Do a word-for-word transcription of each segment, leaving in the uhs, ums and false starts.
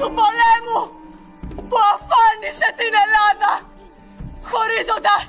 του πολέμου που αφάνισε την Ελλάδα, χωρίζοντας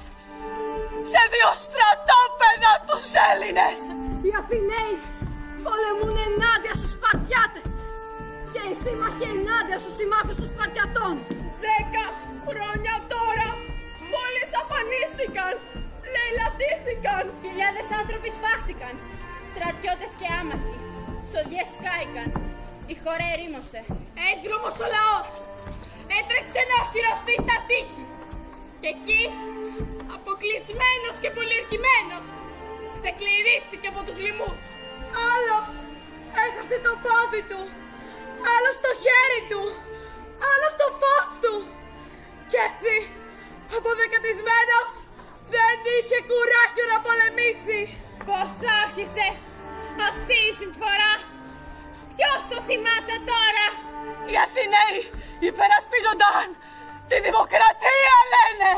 σε δύο στρατόπεδα τους Έλληνες. Οι Αθηναίοι πολεμούν ενάντια στους Σπαρτιάτες και οι σύμμαχοι ενάντια στους συμμάχους των Σπαρτιατών. Δέκα χρόνια τώρα πόλεις αφανίστηκαν, λαιλατήθηκαν. Χιλιάδες άνθρωποι σφάχτηκαν, στρατιώτες και άμαχοι. Σοδιές σκάηκαν, η χώρα ερήμωσε. Έγκρομος ο λαός έτρεξε να οχυρωθεί στα τείχη. Και εκεί, αποκλεισμένος και πολιορκημένος, ξεκληρίστηκε από τους λοιμούς. Άλλος έχασε το πόδι του, άλλος το χέρι του, άλλος το φως του. Κι έτσι, αποδεκατισμένος, δεν είχε κουράγιο να πολεμήσει. Πώς άρχισε αυτή η συμφορά? Ποιος το θυμάται τώρα? Οι Αθηναίοι υπερασπίζονταν τη δημοκρατία, λένε.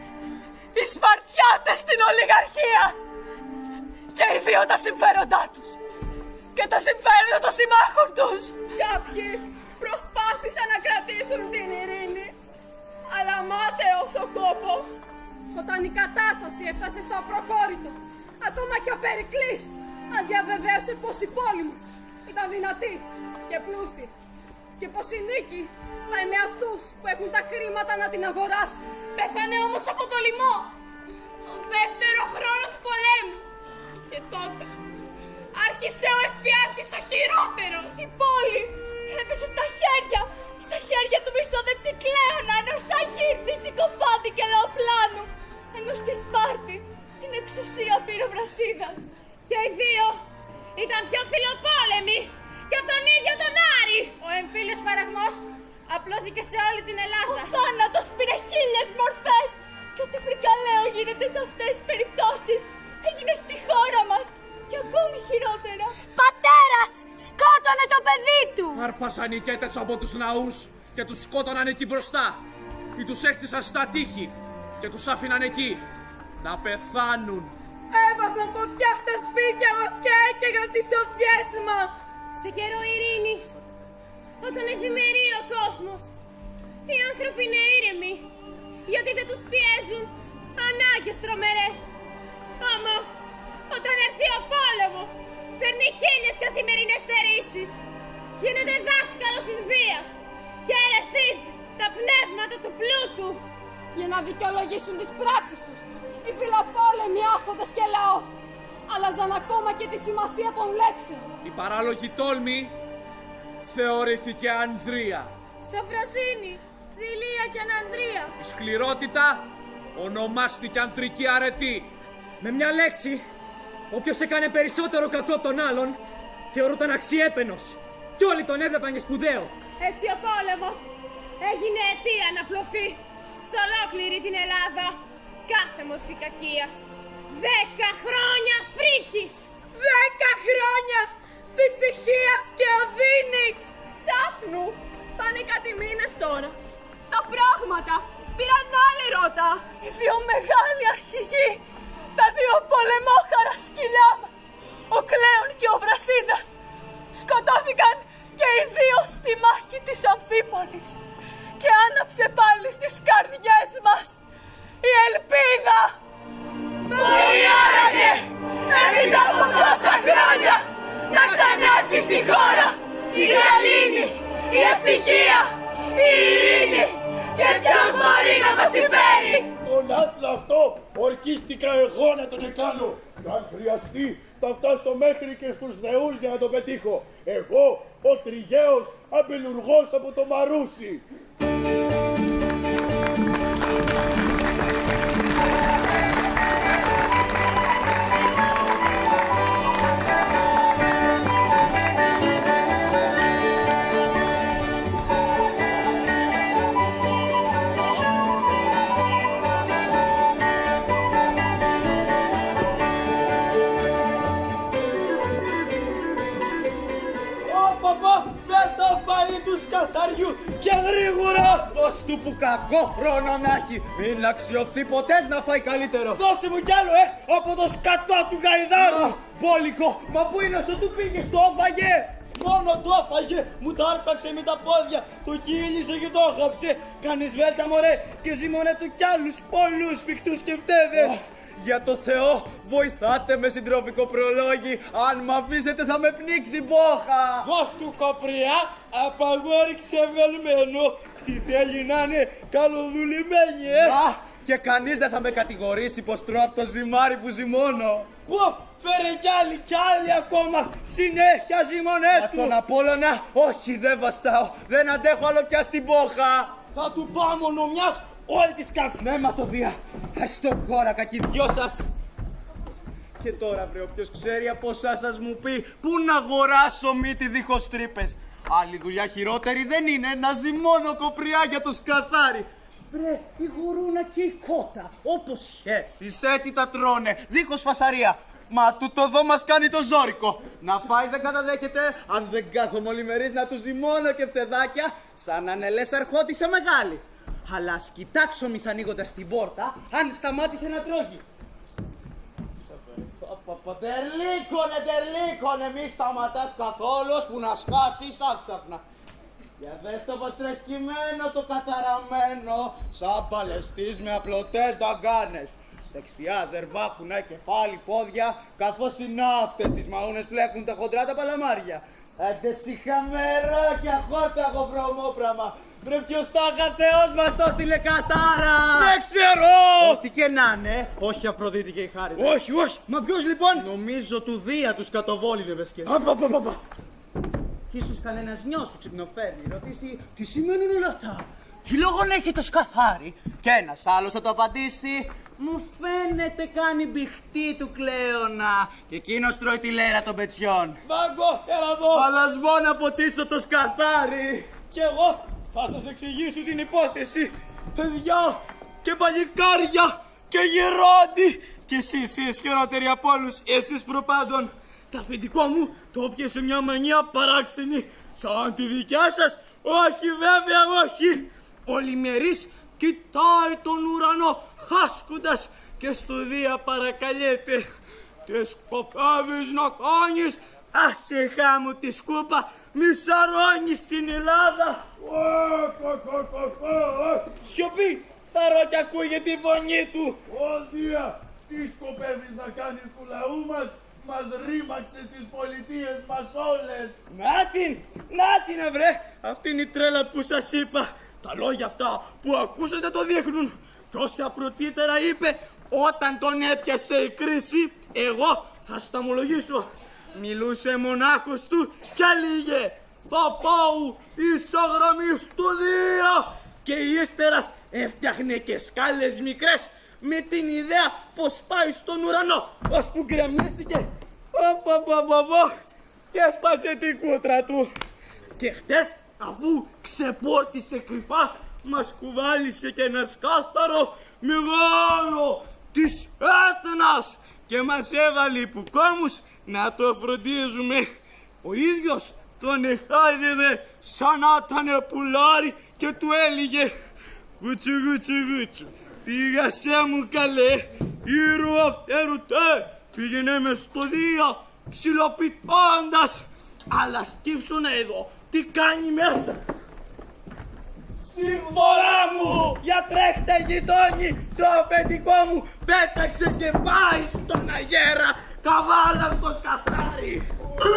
Οι Σπαρτιάτες την ολιγαρχία. Και οι δύο τα συμφέροντά τους. Και τα συμφέροντα των συμμάχων τους. Κάποιοι προσπάθησαν να κρατήσουν την ειρήνη, αλλά μάταιος ο κόπος. Όταν η κατάσταση έφτασε στο απροχώρητο, ακόμα και ο Περικλής μας διαβεβαίωσε πως η πόλη μου ήταν δυνατή και πλούσιοι, και πως η νίκη πάει με αυτούς που έχουν τα χρήματα να την αγοράσουν. Πέθανε όμως από το λοιμό το δεύτερο χρόνο του πολέμου. Και τότε άρχισε ο εφιάλτης ο χειρότερος. Η πόλη έπεσε στα χέρια, στα χέρια του Μισόδευση Κλέωνα, ενός αγύρτη συκοφάντη και λαοπλάνου, ενώ στη Σπάρτη την εξουσία πήρε ο Βρασίδας. Και οι δύο ήταν πιο φιλοπόλεμοι και από τον ίδιο τον Άρη. Ο εμφύλιος παραγμός απλώθηκε σε όλη την Ελλάδα. Ο θάνατος πήρε χίλιες μορφές και ό,τι φρικαλαίο γίνεται σε αυτές τις περιπτώσεις έγινε στη χώρα μας και ακόμη χειρότερα. Πατέρας σκότωνε το παιδί του. Άρπασαν οι ικέτες από τους ναούς και τους σκότωναν εκεί μπροστά ή τους έκτισαν στα τείχη και τους άφηναν εκεί να πεθάνουν. Έβαζαν φωτιά στα σπίτια μας και έκαιγαν τις οδιές μας. Σε καιρό ειρήνης, όταν ευημερεί ο κόσμος, οι άνθρωποι είναι ήρεμοι, γιατί δεν τους πιέζουν ανάγκες τρομερές. Όμως, όταν έρθει ο πόλεμος, φέρνει χίλιες καθημερινές στερήσεις, γίνεται δάσκαλος της βίας και ερεθίζει τα πνεύματα του πλούτου. Για να δικαιολογήσουν τις πράξεις τους, οι φιλοπόλεμοι άρχοντες και λαός άλλαζαν ακόμα και τη σημασία των λέξεων. Η παράλογη τόλμη θεωρήθηκε ανδρεία. Σοφροσύνη, δειλία και ανανδρεία. Η σκληρότητα ονομάστηκε ανδρική αρετή. Με μια λέξη, όποιος έκανε περισσότερο κακό από τον άλλον θεωρούταν αξιέπαινος κι όλοι τον έβλεπαν για σπουδαίο. Έτσι ο πόλεμος έγινε αιτία να πλωθεί σε ολόκληρη την Ελλάδα κάθε μορφή κακίας. Δέκα χρόνια φρίκης! Δέκα χρόνια δυστυχίας και οδύνης! Ξάφνου πάνε κάτι μήνες τώρα. Τα πράγματα πήραν άλλη ρότα. Οι δύο μεγάλοι αρχηγοί, τα δύο πολεμόχαρα σκυλιά μας, ο Κλέον και ο Βρασίδας, σκοτώθηκαν και οι δύο στη μάχη της Αμφίπολης. Και άναψε πάλι στις καρδιές μας η ελπίδα. Μπορεί άραγε έπειτα από τόσα χρόνια να ξανάρθει στη χώρα η γαλήνη, η ευτυχία, η ειρήνη. Και ποιος μπορεί να μας συμφέρει? Τον άθλο αυτό ορκίστηκα εγώ να τον εκάνω. Και αν χρειαστεί θα φτάσω μέχρι και στους θεούς για να τον πετύχω. Εγώ, ο τριγαίος αμπελουργός από το Μαρούσι. Κατάριου και γρήγορα! Δώσ' του που κακό χρόνο να έχει! Μην αξιωθεί ποτέ να φάει καλύτερο! Δώσε μου κι άλλο, ε! Από το σκατό του γαϊδάρου! Μπόλικο! Μα πού είναι όσο του πήγες, το όφαγε! Μόνο το έφαγε, μου το άρπαξε με τα πόδια, το κύλησε και το χάψε. Κάνεις βέλτα μωρέ και ζυμώνε του κι άλλους πολλούς πηχτούς και φτέδες. Oh, για το Θεό, βοηθάτε με συντροφικό προλόγι. Αν μ' αφήσετε θα με πνίξει μπόχα. Δώσ' του κοπριά, απαγόρι ξεβγαλμένο. Τι θέλει να είναι καλοδουλημένη, ε! Α, και κανείς δεν θα με κατηγορήσει πως τρώω από το ζυμάρι που ζυμώνω. Πουφ, φέρε κι άλλη κι άλλη ακόμα, συνέχεια ζυμώνε του. Μα τον Απόλλωνα, όχι δεν βαστάω, δεν αντέχω άλλο πια στην πόχα. Θα του πάω μόνο μιας όλη τη καφνέματοδία. Ας το κόρακα κι οι δυο σας. Και τώρα βρε όποιος ξέρει από εσάς σας μου πει πού να αγοράσω μύτη δίχως τρύπες. Άλλη δουλειά χειρότερη δεν είναι να ζυμώνω κοπριά για το σκαθάρι. Βρε, η γουρούνα και η κότα, όπως σχέσεις έτσι τα τρώνε, δίχως φασαρία. Μα τούτο εδώ μας κάνει το ζόρικο. Να φάει δεν καταδέχεται, αν δεν κάθομαι ολημερής να του ζυμώνω και φτεδάκια, σαν να είναι λες αρχότησα μεγάλη. Αλλά ας κοιτάξω μης ανοίγοντας την πόρτα, αν σταμάτησε να τρώγει. Τερλίκονε, τερλίκονε, μη σταματάς καθόλου που να σκάσεις άξαφνα. Για δες το πως τρεσκημένο το καταραμένο, σαν παλαιστής με απλωτές δαγκάνες. Δεξιά ζερβάκουνα, κεφάλι, πόδια, καθώς οι ναύτες τις μαούνες πλέκουν τα χοντρά τα παλαμάρια. Έντες χαμεράκια, χόρταγο βρωμόπραμα. Βρε ποιος τα είχα, Θεός μας το στείλε κατάρα. Δεν ξέρω. Ό,τι και να είναι, όχι Αφροδίτη και η Χάρη. Όχι, όχι, μα ποιος λοιπόν? Νομίζω του Δία τους κατοβόλιδευες και εσύ. Απαπαπαπα. Ίσως κανένας νιός που ξυπνοφέρνει ρωτήσει τι σημαίνουν όλα αυτά. Τι λόγο έχει το σκαθάρι? Και ένας άλλος θα το απαντήσει. Μου φαίνεται κάνει μπιχτή του Κλέωνα. Και εκείνος τρώει τη λέρα των πετσιών. Βάγκο, έλα εδώ. Παλασμό να ποτίσω το σκαθάρι. Και εγώ θα σας εξηγήσω την υπόθεση. Παιδιά και παλικάρια και γερόντι. Και εσείς οι ισχυρότεροι από όλους, εσείς προπάντων. Το αφεντικό μου το έπιασε μια μανία παράξενη. Σαν τη δικιά σας, όχι βέβαια όχι. Ολημερής κοιτάει τον ουρανό χάσκοντας και στο Δία παρακαλέται. Τι σκοπεύεις να κάνεις? Άσε χάμου τη σκούπα, μη σαρώνεις στην Ελλάδα. Σιωπή, θαρώ κι ακούγεται η φωνή του. Ω Δία, τι σκοπεύεις να κάνεις του λαού μας? Μας ρήμαξες τις πολιτείες μας όλες. Να την, να την βρε, αυτή είναι η τρέλα που σας είπα. Τα λόγια αυτά που ακούσατε το δείχνουν. Κι όσα πρωτήτερα είπε, όταν τον έπιασε η κρίση, εγώ θα σταμολογήσω. Μιλούσε μονάχος του κι έλεγε θα πάω ισογραμμή στο Δία. Και η ύστερας έφτιαχνε και σκάλες μικρές με την ιδέα πως πάει στον ουρανό, ώσπου γκρεμιάστηκε και έσπασε την κούτρα του. Και χτες, αφού ξεπόρτισε κρυφά, μας κουβάλισε και ένα σκάθαρο μεγάλο της Έτνας και μας έβαλε υπουκόμους να το φροντίζουμε. Ο ίδιος τον εχάιδευε σαν να ήταν πουλάρι και του έλεγε γουτσου γουτσου γουτσου. Πήγασέ μου καλέ, ήρου αυτέρου τε, πήγαινε μες στο Δία, ψιλοπιτώντας. Αλλά σκύψουνε εδώ, τι κάνει μέσα. Σύμβολα μου, για τρέχτε γειτόνι, το αφεντικό μου πέταξε και πάει στον αγέρα, καβάλα το σκαθάρι.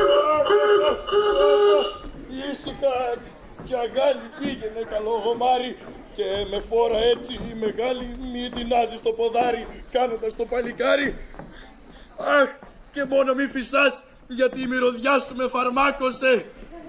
Ήσυχα, κι αγάλι πήγαινε καλό γομάρι. Και με φόρα έτσι η μεγάλη μη τεινάζει στο ποδάρι κάνοντας το παλικάρι. Αχ, και μόνο μη φυσάς γιατί η μυρωδιά σου με φαρμάκωσε.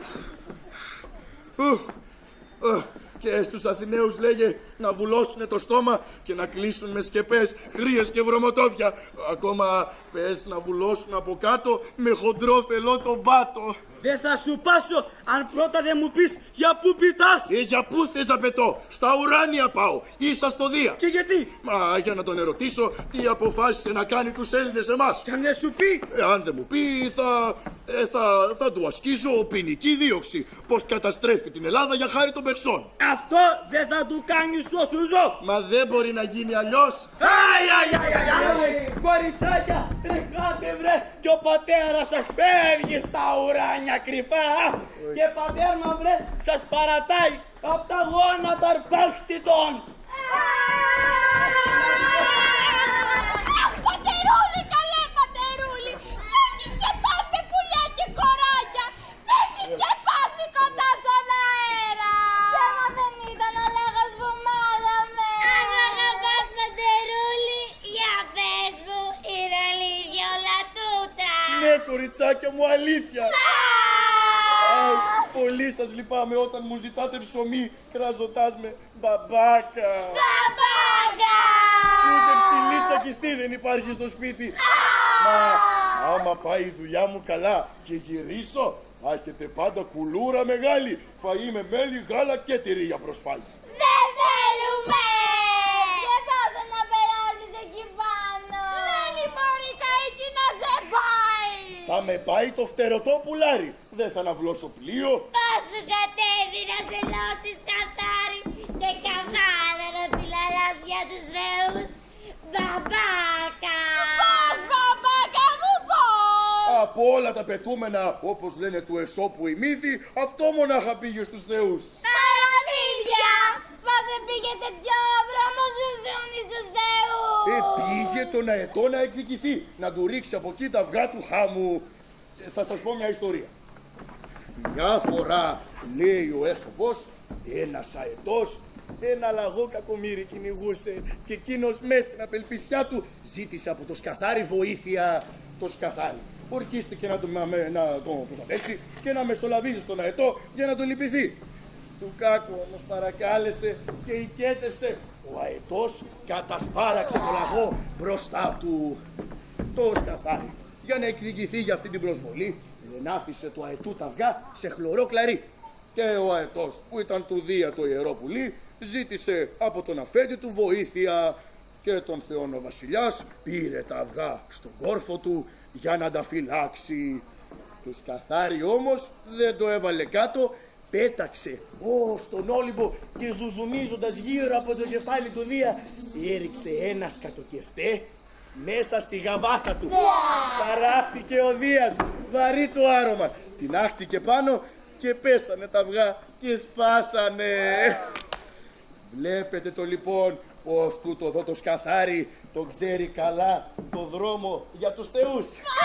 Ου, ου, και στους Αθηναίους λέγε να βουλώσουνε το στόμα και να κλείσουν με σκεπές, χρύες και βρωμοτόπια. Ακόμα πες να βουλώσουν από κάτω με χοντρό φελό τον πάτο. Δεν θα σου πάσω αν πρώτα δεν μου πεις για πού πητάς. Ε, για πού θες να πετώ? Στα ουράνια πάω, ίσα στο Δία. Και γιατί? Μα για να τον ερωτήσω τι αποφάσισε να κάνει τους Έλληνες εμάς. Και αν δεν σου πει? Ε, αν δεν μου πει θα, ε, θα, θα του ασκήσω ποινική δίωξη. Πως καταστρέφει την Ελλάδα για χάρη των Περσών. Αυτό δεν θα του κάνει όσο ζω. Μα δεν μπορεί να γίνει αλλιώς. Αι, αι, αι, αι, αι, κοριτσάκια, τρεχάτε βρε. και ο πατέρας σας φεύγει στα ουράνια κρυφά και πατέρ μα βρε σας παρατάει απ' τα γόνατα αρπάχτητον. Αχ, πατερούλη, καλέ πατερούλη, φεύγεις και πας με πουλιά και κοράκια, φεύγεις και πας κοντά στον αέρα. Ψέμα δεν ήταν ο λόγος που μάθαμε. Αν αγαπάς πατερούλη, για πες μου, είναι αλήθεια όλα τούτα. Ναι, κοριτσάκια μου, αλήθεια. Αχ, πολύ σας λυπάμαι όταν μου ζητάτε ψωμί κράζοντάς με μπαμπάκα. Μπαμπάκα! Ούτε ψηλή τσακιστή δεν υπάρχει στο σπίτι. Μα άμα πάει η δουλειά μου καλά και γυρίσω, θα έχετε πάντα κουλούρα μεγάλη, φαΐ με μέλι, γάλα και τυρί για προσφάγη. Δεν θέλουμε! Και πώς να περάσεις εκεί πάνω. Δεν μπορεί εκεί να σε πάει. Θα με πάει το φτερωτό πουλάρι. Δεν θα αναβλώσω πλοίο. Πώς σου κατέβει να σε λώσεις καθάρι και καβάλα να φυλαλάς για τους θεούς. Μπαμπάκα! Πώς μπαμπάκα μου πώς! Από όλα τα πετούμενα, όπως λένε του Εσώπου οι μύθοι, αυτό μονάχα πήγε στους θεούς. Παραμύθια! Πώς πήγε τέτοιο βρώμο σου ζούνι στους θεούς. Ε, πήγε τον αετό να εκδικηθεί, να του ρίξει από εκεί τα αυγά του χάμου. Ε, θα σας πω μια ιστορία. Μια φορά, λέει ο Έσωπος, ένας αετός ένα λαγό κακομοίρη κυνηγούσε και εκείνος μες στην απελπισιά του ζήτησε από το σκαθάρι βοήθεια. Το σκαθάρι ορκίστηκε να τον, να τον προστατεύσει και να μεσολαβήσει στον αετό για να τον λυπηθεί. Του κάκου όμως παρακάλεσε και οικέτευσε. Ο αετός κατασπάραξε το λαγό μπροστά του. Το σκαθάρι, για να εκδικηθεί για αυτή την προσβολή, δεν άφησε το αετού τα αυγά σε χλωρό κλαρί. Και ο αετός, που ήταν του Δία το ιερό πουλί, ζήτησε από τον αφέντη του βοήθεια και τον Θεόν ο βασιλιάς πήρε τα αυγά στον κόρφο του για να τα φυλάξει. Το σκαθάρι όμως δεν το έβαλε κάτω, πέταξε ω στον όλυμπο και ζουζουνίζοντας γύρω από το κεφάλι του Δία έριξε ένα σκατοκεφτέ μέσα στη γαβάθα του. Ταράχτηκε ο Δίας, βαρύ το άρωμα, την άχτηκε πάνω και πέσανε τα αυγά και σπάσανε. Βλέπετε το λοιπόν πως τούτο εδώ το σκαθάρι το ξέρει καλά το δρόμο για τους θεούς.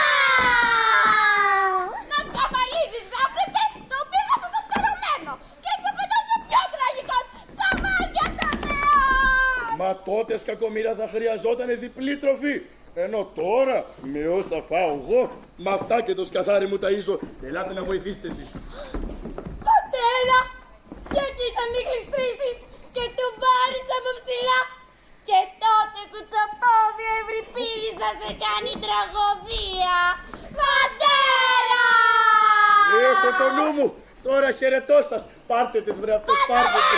Να καμαλίζεις θα έπρεπε, το πήγα στο φτερωμένο και θα πετάσω πιο τραγικός στα μάτια των θεών. Μα τότε σκακομοίρα θα χρειαζόταν διπλή τροφή. Ενώ τώρα με όσα φάω εγώ, με αυτά και το σκαθάρι μου ταΐζω. Ελάτε να βοηθήσετε εσείς. Πατέρα, γιατί θα μην γλιστρήσεις και του πάρεις από ψηλά και τότε κουτσοπόδι ευρυπίδη θα σε κάνει τραγωδία. Πατέρα! Έχω το νου μου. Τώρα χαιρετώ σας. Πάρτε τις βρε αυτές, πάρτε τις.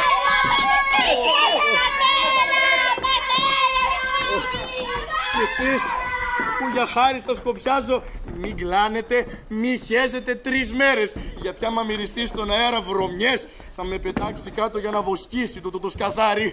Και εσείς που για χάρη σας κοπιάζω, μην κλάνετε, μην χέζετε τρεις μέρες. Γιατί άμα μυριστεί στον αέρα βρωμιές, θα με πετάξει κάτω για να βοσκήσει το, το, το σκαθάρι.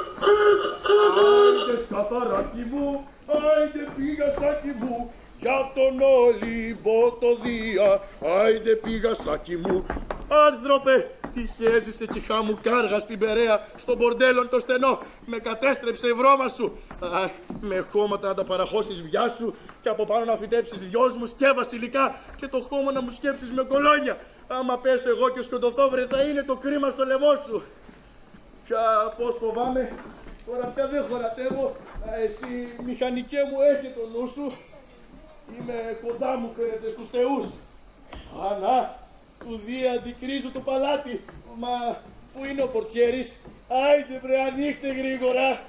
Άιντε σκαθαράκι μου, άιντε πήγα σάκι μου, για τον Όλυμπο το Δία, άιντε πήγα σάκι μου. Άνθρωπε, τι χέζησε τσιχά μου κάργα στην Περαία, στον μπορντέλον το στενό, με κατέστρεψε η βρώμα σου. Αχ, με χώματα να τα παραχώσεις βιά σου και από πάνω να φυτέψεις δυο μου και βασιλικά και το χώμα να μου σκέψεις με κολόνια. Άμα πέσω εγώ και σκοτωθώ βρε θα είναι το κρίμα στο λαιμό σου. Πια πώς φοβάμαι, τώρα πια δεν χωρατεύω. Εσύ μηχανικέ μου έχει το νου σου. Είμαι κοντά μου φαίνεται στους θεούς. Ανά, του Δία αντικρίζω το παλάτι. Μα πού είναι ο πορτιέρης? Άιντε βρε ανοίχτε γρήγορα.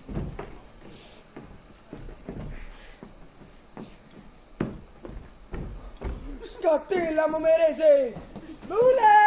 Σκατήλα μου μερίζει! Μούλε!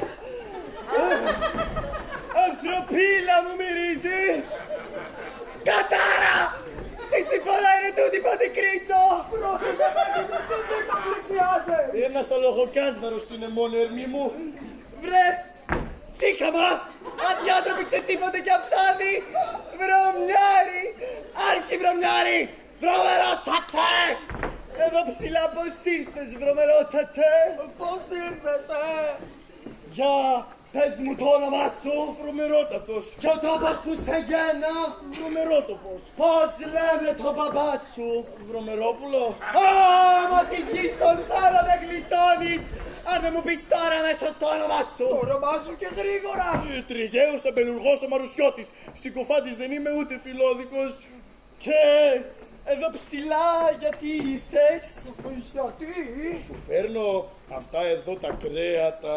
Ανθρωπίλα μου μυρίζει! Κατάρα! Τι συμφωνά είναι τούτη πότε κρίσω! Πρόσεχε παιδί μου, δεν το πλησιάζεις! Ένας αλογοκάνθαρος είναι μόνο ερμή μου. Βρε! Σύχαμα! Αδιάτροποι ξετύπονται κι αυτάδι! Βρωμιάρι! Άρχι βρωμιάρι! Βρωμερό τατέ! Εδώ ψηλά πώς ήρθες, βρωμερότατε? Πώς ήρθες, ε? Για πες μου το όνομά σου. Βρωμερότατος. Και ο τόπος που σε γένα. Βρωμερότοπος. Πώς λέμε το μπαμπά σου? Βρωμερόπουλο. Άμα της γης τον χώρο δεν γλιτώνεις. Αν δεν μου πεις τώρα αμέσως το όνομά σου. Το όνομά σου και γρήγορα. Τριγαίος αμπελουργός ο Μαρουσιώτης. Συκοφάντης δεν είμαι ούτε φιλόδικος. Και εδώ ψηλά γιατί ήρθες? Γιατί? Σου φέρνω αυτά εδώ τα κρέατα.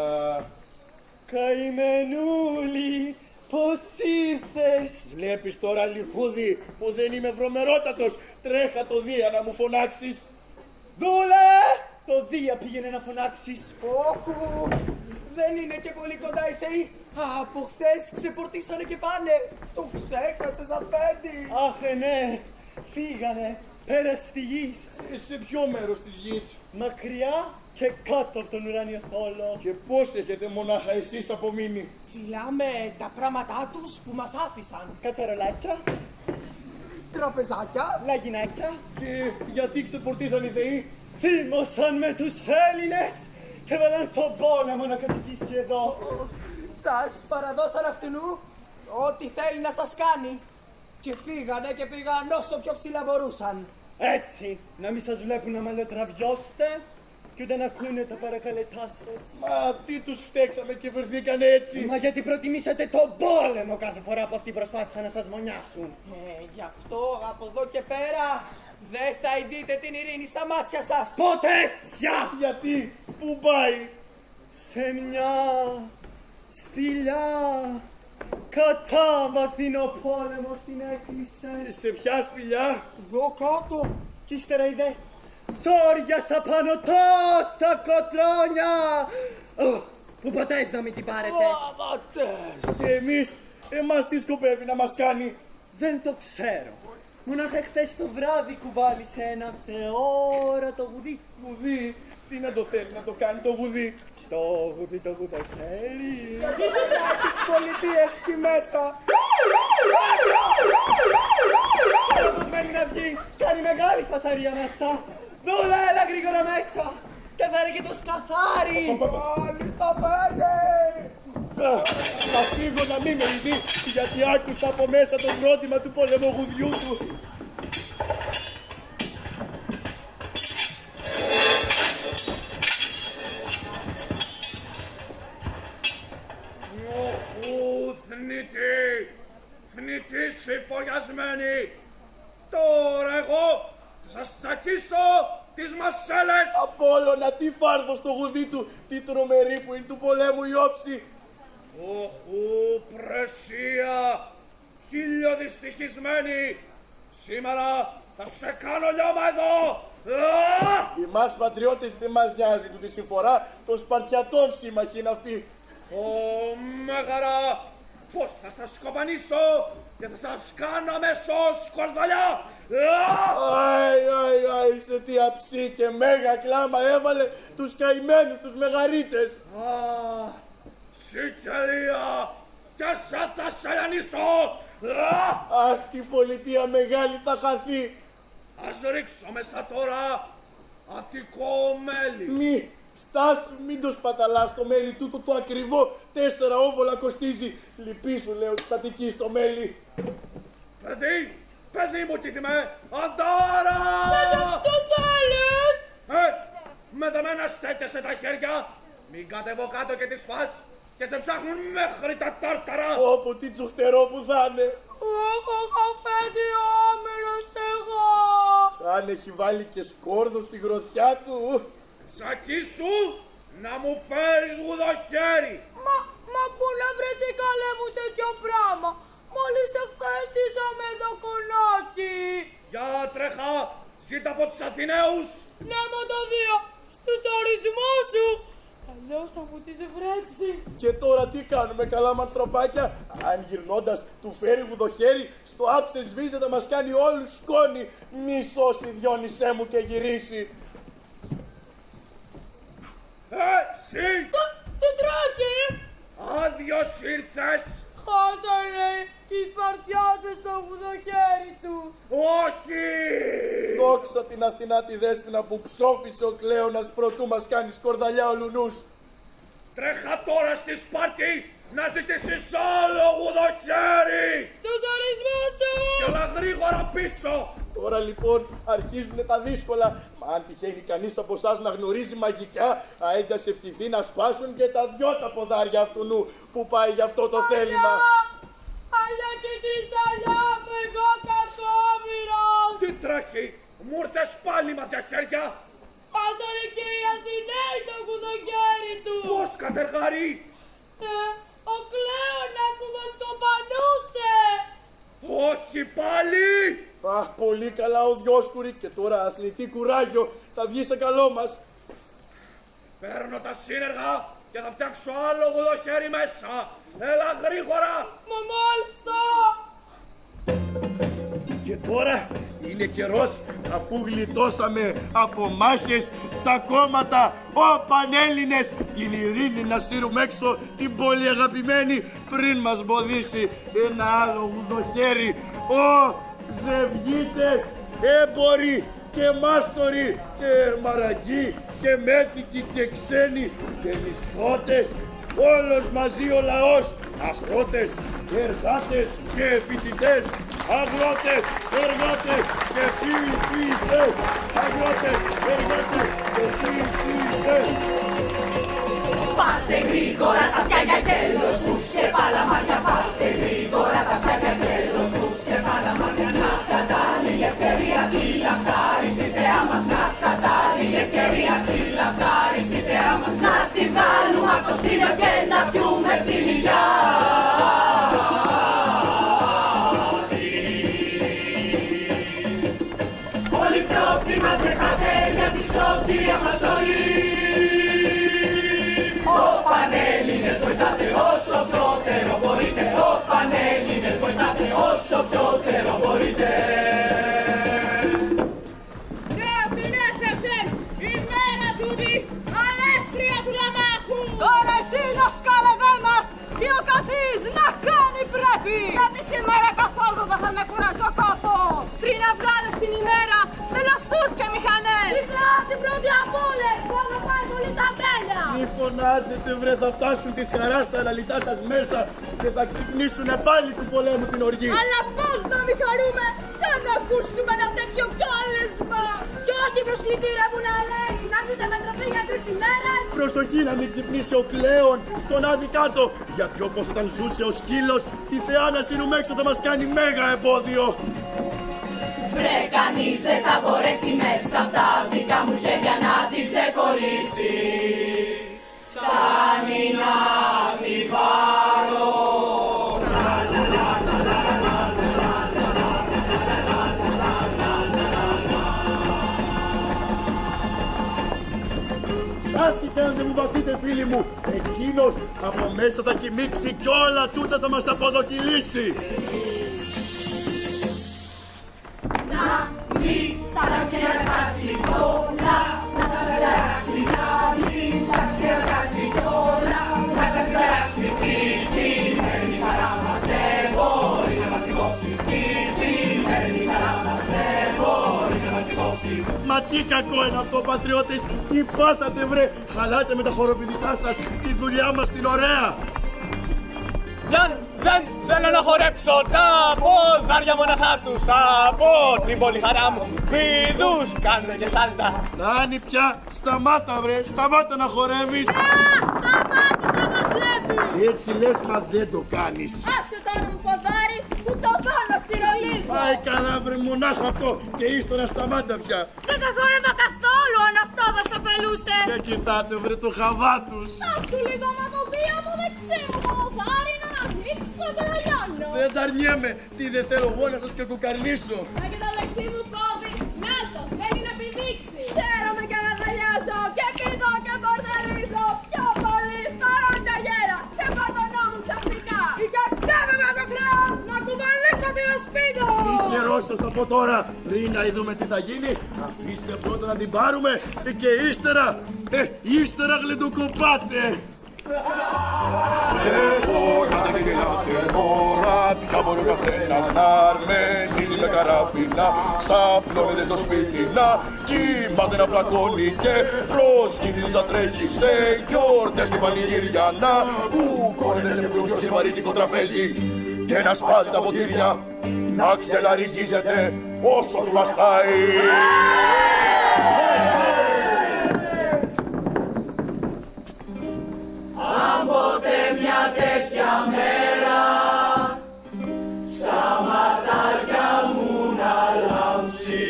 Καημενούλη, πώς ήρθες? Βλέπεις τώρα λιχούδι που δεν είμαι βρωμερότατος. Τρέχα το Δία να μου φωνάξεις. Δούλε! Το Δία πήγαινε να φωνάξεις. Όχου, δεν είναι και πολύ κοντά οι θεοί. Από χθες ξεπορτίσανε και πάνε. Το ξέχασες, αφέντη. Αχ, ναι, φύγανε, πέρα στη γης. Σε ποιο μέρος της γης? Μακριά και κάτω από τον ουράνιο θόλο. Και πώς έχετε μονάχα εσείς απομείνει? Φυλάμε τα πράγματά τους που μας άφησαν. Κατσαρολάκια, Τραπεζάκια. λαγινάκια. Και γιατί ξεπορτίζαν οι θεοί? Θύμωσαν με τους Έλληνες και βάλαν τον πόλεμο να κατοικήσει εδώ. Σας παραδώσαν αυτού ό,τι θέλει να σας κάνει. Και φύγανε και πήγαν όσο πιο ψηλά μπορούσαν. Έτσι, να μην σας βλέπουν να μαλλιοτραβιώστε και ούτε να ακούνε τα παρακαλετά σας. Μα τι τους φταίξαμε και βρεθήκανε έτσι? Μα γιατί προτιμήσατε τον πόλεμο κάθε φορά που αυτοί προσπάθησαν να σας μονιάσουν. Ε, γι' αυτό από εδώ και πέρα δεν θα ειδείτε την ειρήνη στα μάτια σας. Πότε πια! Γιατί, πού πάει? Σε μια σπηλιά κατάβαθινο πόλεμο την έκλεισε. Σε ποια σπηλιά? Εδώ κάτω. Κι ύστερα είδες σόριασα πάνω τόσα κοτρόνια. Ω, που ποτέ να μην την πάρετε. Άματες. Και εμείς, εμάς τι σκοπεύει να μας κάνει? Δεν το ξέρω. Μονάχα χθες το βράδυ κουβάλισε ένα θεόρατο γουδί. Βουδί, τι να το θέλει να το κάνει το βουδί? Το γουδί το γουδοχέρι. Τις πολιτείες εκεί μέσα. Όπως μένει να βγει, κάνει μεγάλη φασαρία μέσα. Δούλα, έλα γρήγορα μέσα. Και φέρε και το σκαθάρι. Πάλι στα πέντε. Θα φύγω να μην με ειδεί, γιατί άκουσα από μέσα το πρότυμα του πολεμογουδιού του. Ου, θνητή, θνητή συμφωριασμένη. Τώρα εγώ θα σας τσακίσω τις μασέλες. Απόλλωνα, τι φάρδο στο γουδί του, τι τρομερή που είναι του πολέμου η όψη. Όχου, πρεσία, χιλιοδυστυχισμένη. Σήμερα θα σε κάνω λιώμα εδώ. Α! Εμάς πατριώτες δεν μας νοιάζει του τη συμφορά, των Σπαρτιατών σύμμαχοι είναι αυτοί. Ω, μέγαρα, πώς θα σας σκοπανίσω και θα σας κάνω αμέσως σκορδαλιά. Αϊ, αϊ, αϊ, σε τι αψί και μέγα κλάμα έβαλε τους καημένους, τους μεγαρίτες. Α, σικελία, και σε θα σε λιανίσω. Αχ, τι πολιτεία μεγάλη θα χαθεί. Ας ρίξω μέσα τώρα Αττικό μέλι. Μη, στάσου, μην το σπαταλάς το μέλι τούτο το ακριβό, τέσσερα όβολα κοστίζει. Λυπήσου, λέω, της Αττικής το μέλι. Παιδί, παιδί μου κοίτημε, αντάρα! Το θέλεις! Ε, με δεμένα στέκεσαι τα χέρια, μην κατεβώ κάτω και τις φας και σε ψάχνουν μέχρι τα τάρταρα. Όπο τι τσουχτερό που θα είναι. Έχω καφέντι άμυρος εγώ! Αν έχει βάλει και σκόρδο στη γροθιά του. Ψακί σου να μου φέρεις γουδοχέρι. Μα, μα πού να βρεθεί καλέ μου τέτοιο πράγμα! Μόλις εχθές στήσαμε εδώ κονάκι! Για τρέχα, ζήτα από τους Αθηναίους. Ναι, μα το δύο, στους ορισμούς σου! Αλλιώς θα μου τις βρέξει! Και τώρα τι κάνουμε, καλά μανθρωπάκια? Αν γυρνώντας του φέρει γουδοχέρι, στο άψε σβήζε να μας κάνει όλους σκόνη. Μη σώσει Διόνυσέ μου και γυρίσει. Εσύ! Τι τρέχει! Άδειος ήρθες! Χάσανε και οι Σπαρτιάτες το βουδοχέρι τους. Όχι! Δόξα την Αθηνά τη δέσποινα που ψόφισε ο Κλέονας προτού μας κάνει σκορδαλιά ο Λουνούς. Τρέχα τώρα στη Σπάρτη να ζητήσεις άλλο γουδοχέρι! Το ζορισμό σου! Και όλα γρήγορα πίσω! Τώρα λοιπόν αρχίζουν τα δύσκολα. Μα αν τυχαίνει κανείς από εσάς να γνωρίζει μαγικά, αέντα σε ευχηθεί να σπάσουν και τα δυο τα ποδάρια αυτού νου που πάει για αυτό το θέλημα. Αλιά και τρισαλιά μου εγώ καθόμηρος! Τι τρέχει! Μου ήρθες πάλι με δια χέρια! Χάσανε και οι Αθηναίοι το γουδοχέρι του! Πώς κατεργαρεί! Ε, ο Κλέονας που μας κομπανούσε! Όχι πάλι! Αχ, πολύ καλά ο Διόσκουρη και τώρα αθλητή κουράγιο θα βγει σε καλό μας. Παίρνω τα σύνεργα και θα φτιάξω άλλο γουδοχέρι μέσα. Έλα γρήγορα! Μα μάλιστα! Και τώρα είναι καιρός, αφού γλιτώσαμε από μάχες, τσακώματα, ω Πανέλληνες, την ειρήνη να σύρουμε έξω την πολύ αγαπημένη πριν μας βοδίσει ένα άλλο γουδοχέρι. Ω ζευγίτες, έμποροι και μάστοροι και μαραγκοί και μέτικοι και ξένοι και νησιώτες, όλος μαζί ο λαός, αγρότες, εργάτες και φοιτητές, αγρότες, εργάτες και φοιτητές, αγρότες, εργάτες και φοιτητές. Πάτε γρήγορα τα φτιάγια και λοστούς και παλαμάρια. Πάτε γρήγορα τα φτιάγια και λοστούς και παλαμάρια. Να κατάλληλη ευκαιρία τη λαχτάρι στη θεά μας. Να κατάλληλη ευκαιρία τη λαχτάρι στη θεά μας. Να τη βγάλουμε από το σπίτι και να πιούμε στην ηλιά. Όλοι πρόθυμοι μας βρεχάτε για τη σωτηρία μας όλοι. Ω Πανέλληνες βοηθάτε όσο πιότερο μπορείτε. Ω Πανέλληνες βοηθάτε όσο πιότερο μπορείτε. Και αυτήν έφτασε η μέρα τούτη αλεύθερια του λαμάχου. Τώρα εσύ δασκάλε δε μας τι ο καθής να κάνει πρέπει. Γιατί σήμερα καθόλου δεν θα με κουράζω κόπο. Πριν να βγάλεις την ημέρα με λαστούς και μηχανές. Είσαι την πρώτη από όλες που θα πάει πολύ τα μπέλια. Μη φωνάζετε βρε, θα φτάσουν τη χαρά στα αναλυτά σας μέσα και θα ξυπνήσουν πάλι του πολέμου την οργή. Αλλά πώς να μη χαρούμε σαν να ακούσουμε ένα τέτοιο κάλεσμα. Κι όχι προσκλητήρα που να λέει να δείτε με τροφή για τρεις ημέρες. Προσοχή να μην ξυπνήσει ο Κλέον στον άδει κάτω, γιατί όπως όταν ζούσε ο σκύλος, τη θεά να σύρουμε έξω θα μας κάνει μέγα εμπόδιο. Βρε κανείς δεν θα μπορέσει μέσα απ' τα δικά μου χέρια να την ξεκολλήσει. Φτάνει να την πάρω. Χάθηκα αν δεν μου βαθείτε φίλοι μου. Εκείνος από μέσα θα χυμίξει κι όλα τούτα θα μας τα ποδοκυλήσει. Να μην σας ξεχάσει όλα, να τα ξεχάσει, να μην σας ξεχάσει όλα, να τα ξεχάσει. Τι σημαίνει χαρά μας δεν μπορεί να μας την κόψει. Τι σημαίνει χαρά μας δεν μπορεί να μας την κόψει. Μα τι κακό είναι αυτό πατριώτες, τι πάθατε βρε. Χαλάτε με τα χοροπηδικά σας τη δουλειά μας την ωραία. Δεν, δεν θέλω να χορέψω τα ποδάρια μοναχά τους. Από την πολύ χαρά μου πηδούς κάνουν και σάλτα. Φτάνει πια, σταμάτα βρε, σταμάτα να χορεύεις. Σταμάτησε να μας βλέπει. Έτσι λες μα δεν το κάνεις. Άσε το άλλο μου ποδάρι που το δω να σιρολίδω. Πάει καλά βρε μονάχα αυτό και ύστερα σταμάτα πια. Δεν θα χόρευα καθόλου αν αυτό δεν σ' ωφελούσε. Και κοιτάτε βρε το χαβά τους. Άσου λίγο μα το βία μου δεξί μου ποδάρι να ανοίξω και να λιώνω. Δεν τα αρνιέμαι, τι δεν θέλω εγώ να σας και κουκαρνίσω. Μα και το δεξί μου πόδι, να το, θέλει να πηδήξει. Χαίρομαι και αναδαλιάζω και πηδώ και μπορδελίζω. Πιο πολύ παρόν τα γέρα, σε παρτονόμουν ξαφνικά. Φτιάξαμε με το κρέας να κουβαλήσω την ασπίδα. Τυχερός σας θα πω τώρα, πριν να δούμε τι θα γίνει, αφήστε πρώτα να την πάρουμε και ύστερα, ε, ύστερα γλεντοκοπάτε. Se vuoi, ma che la καθένας να αρμενίζει με καραβίνα. Ξαπλώνεται στο σπίτι να κοιμάται να πλακώνει και προσκύνητος να τρέχει σε γιορτές και πανηγύρια να κουκώνεται σε πλούσιο συμβαρύτικο τραπέζι και να σπάζει τα ποτήρια, να ξελαρικίζεται όσο του βαστάει. Αν ποτέ μια τέτοια μέρα στα ματάκια μου να λάμψει,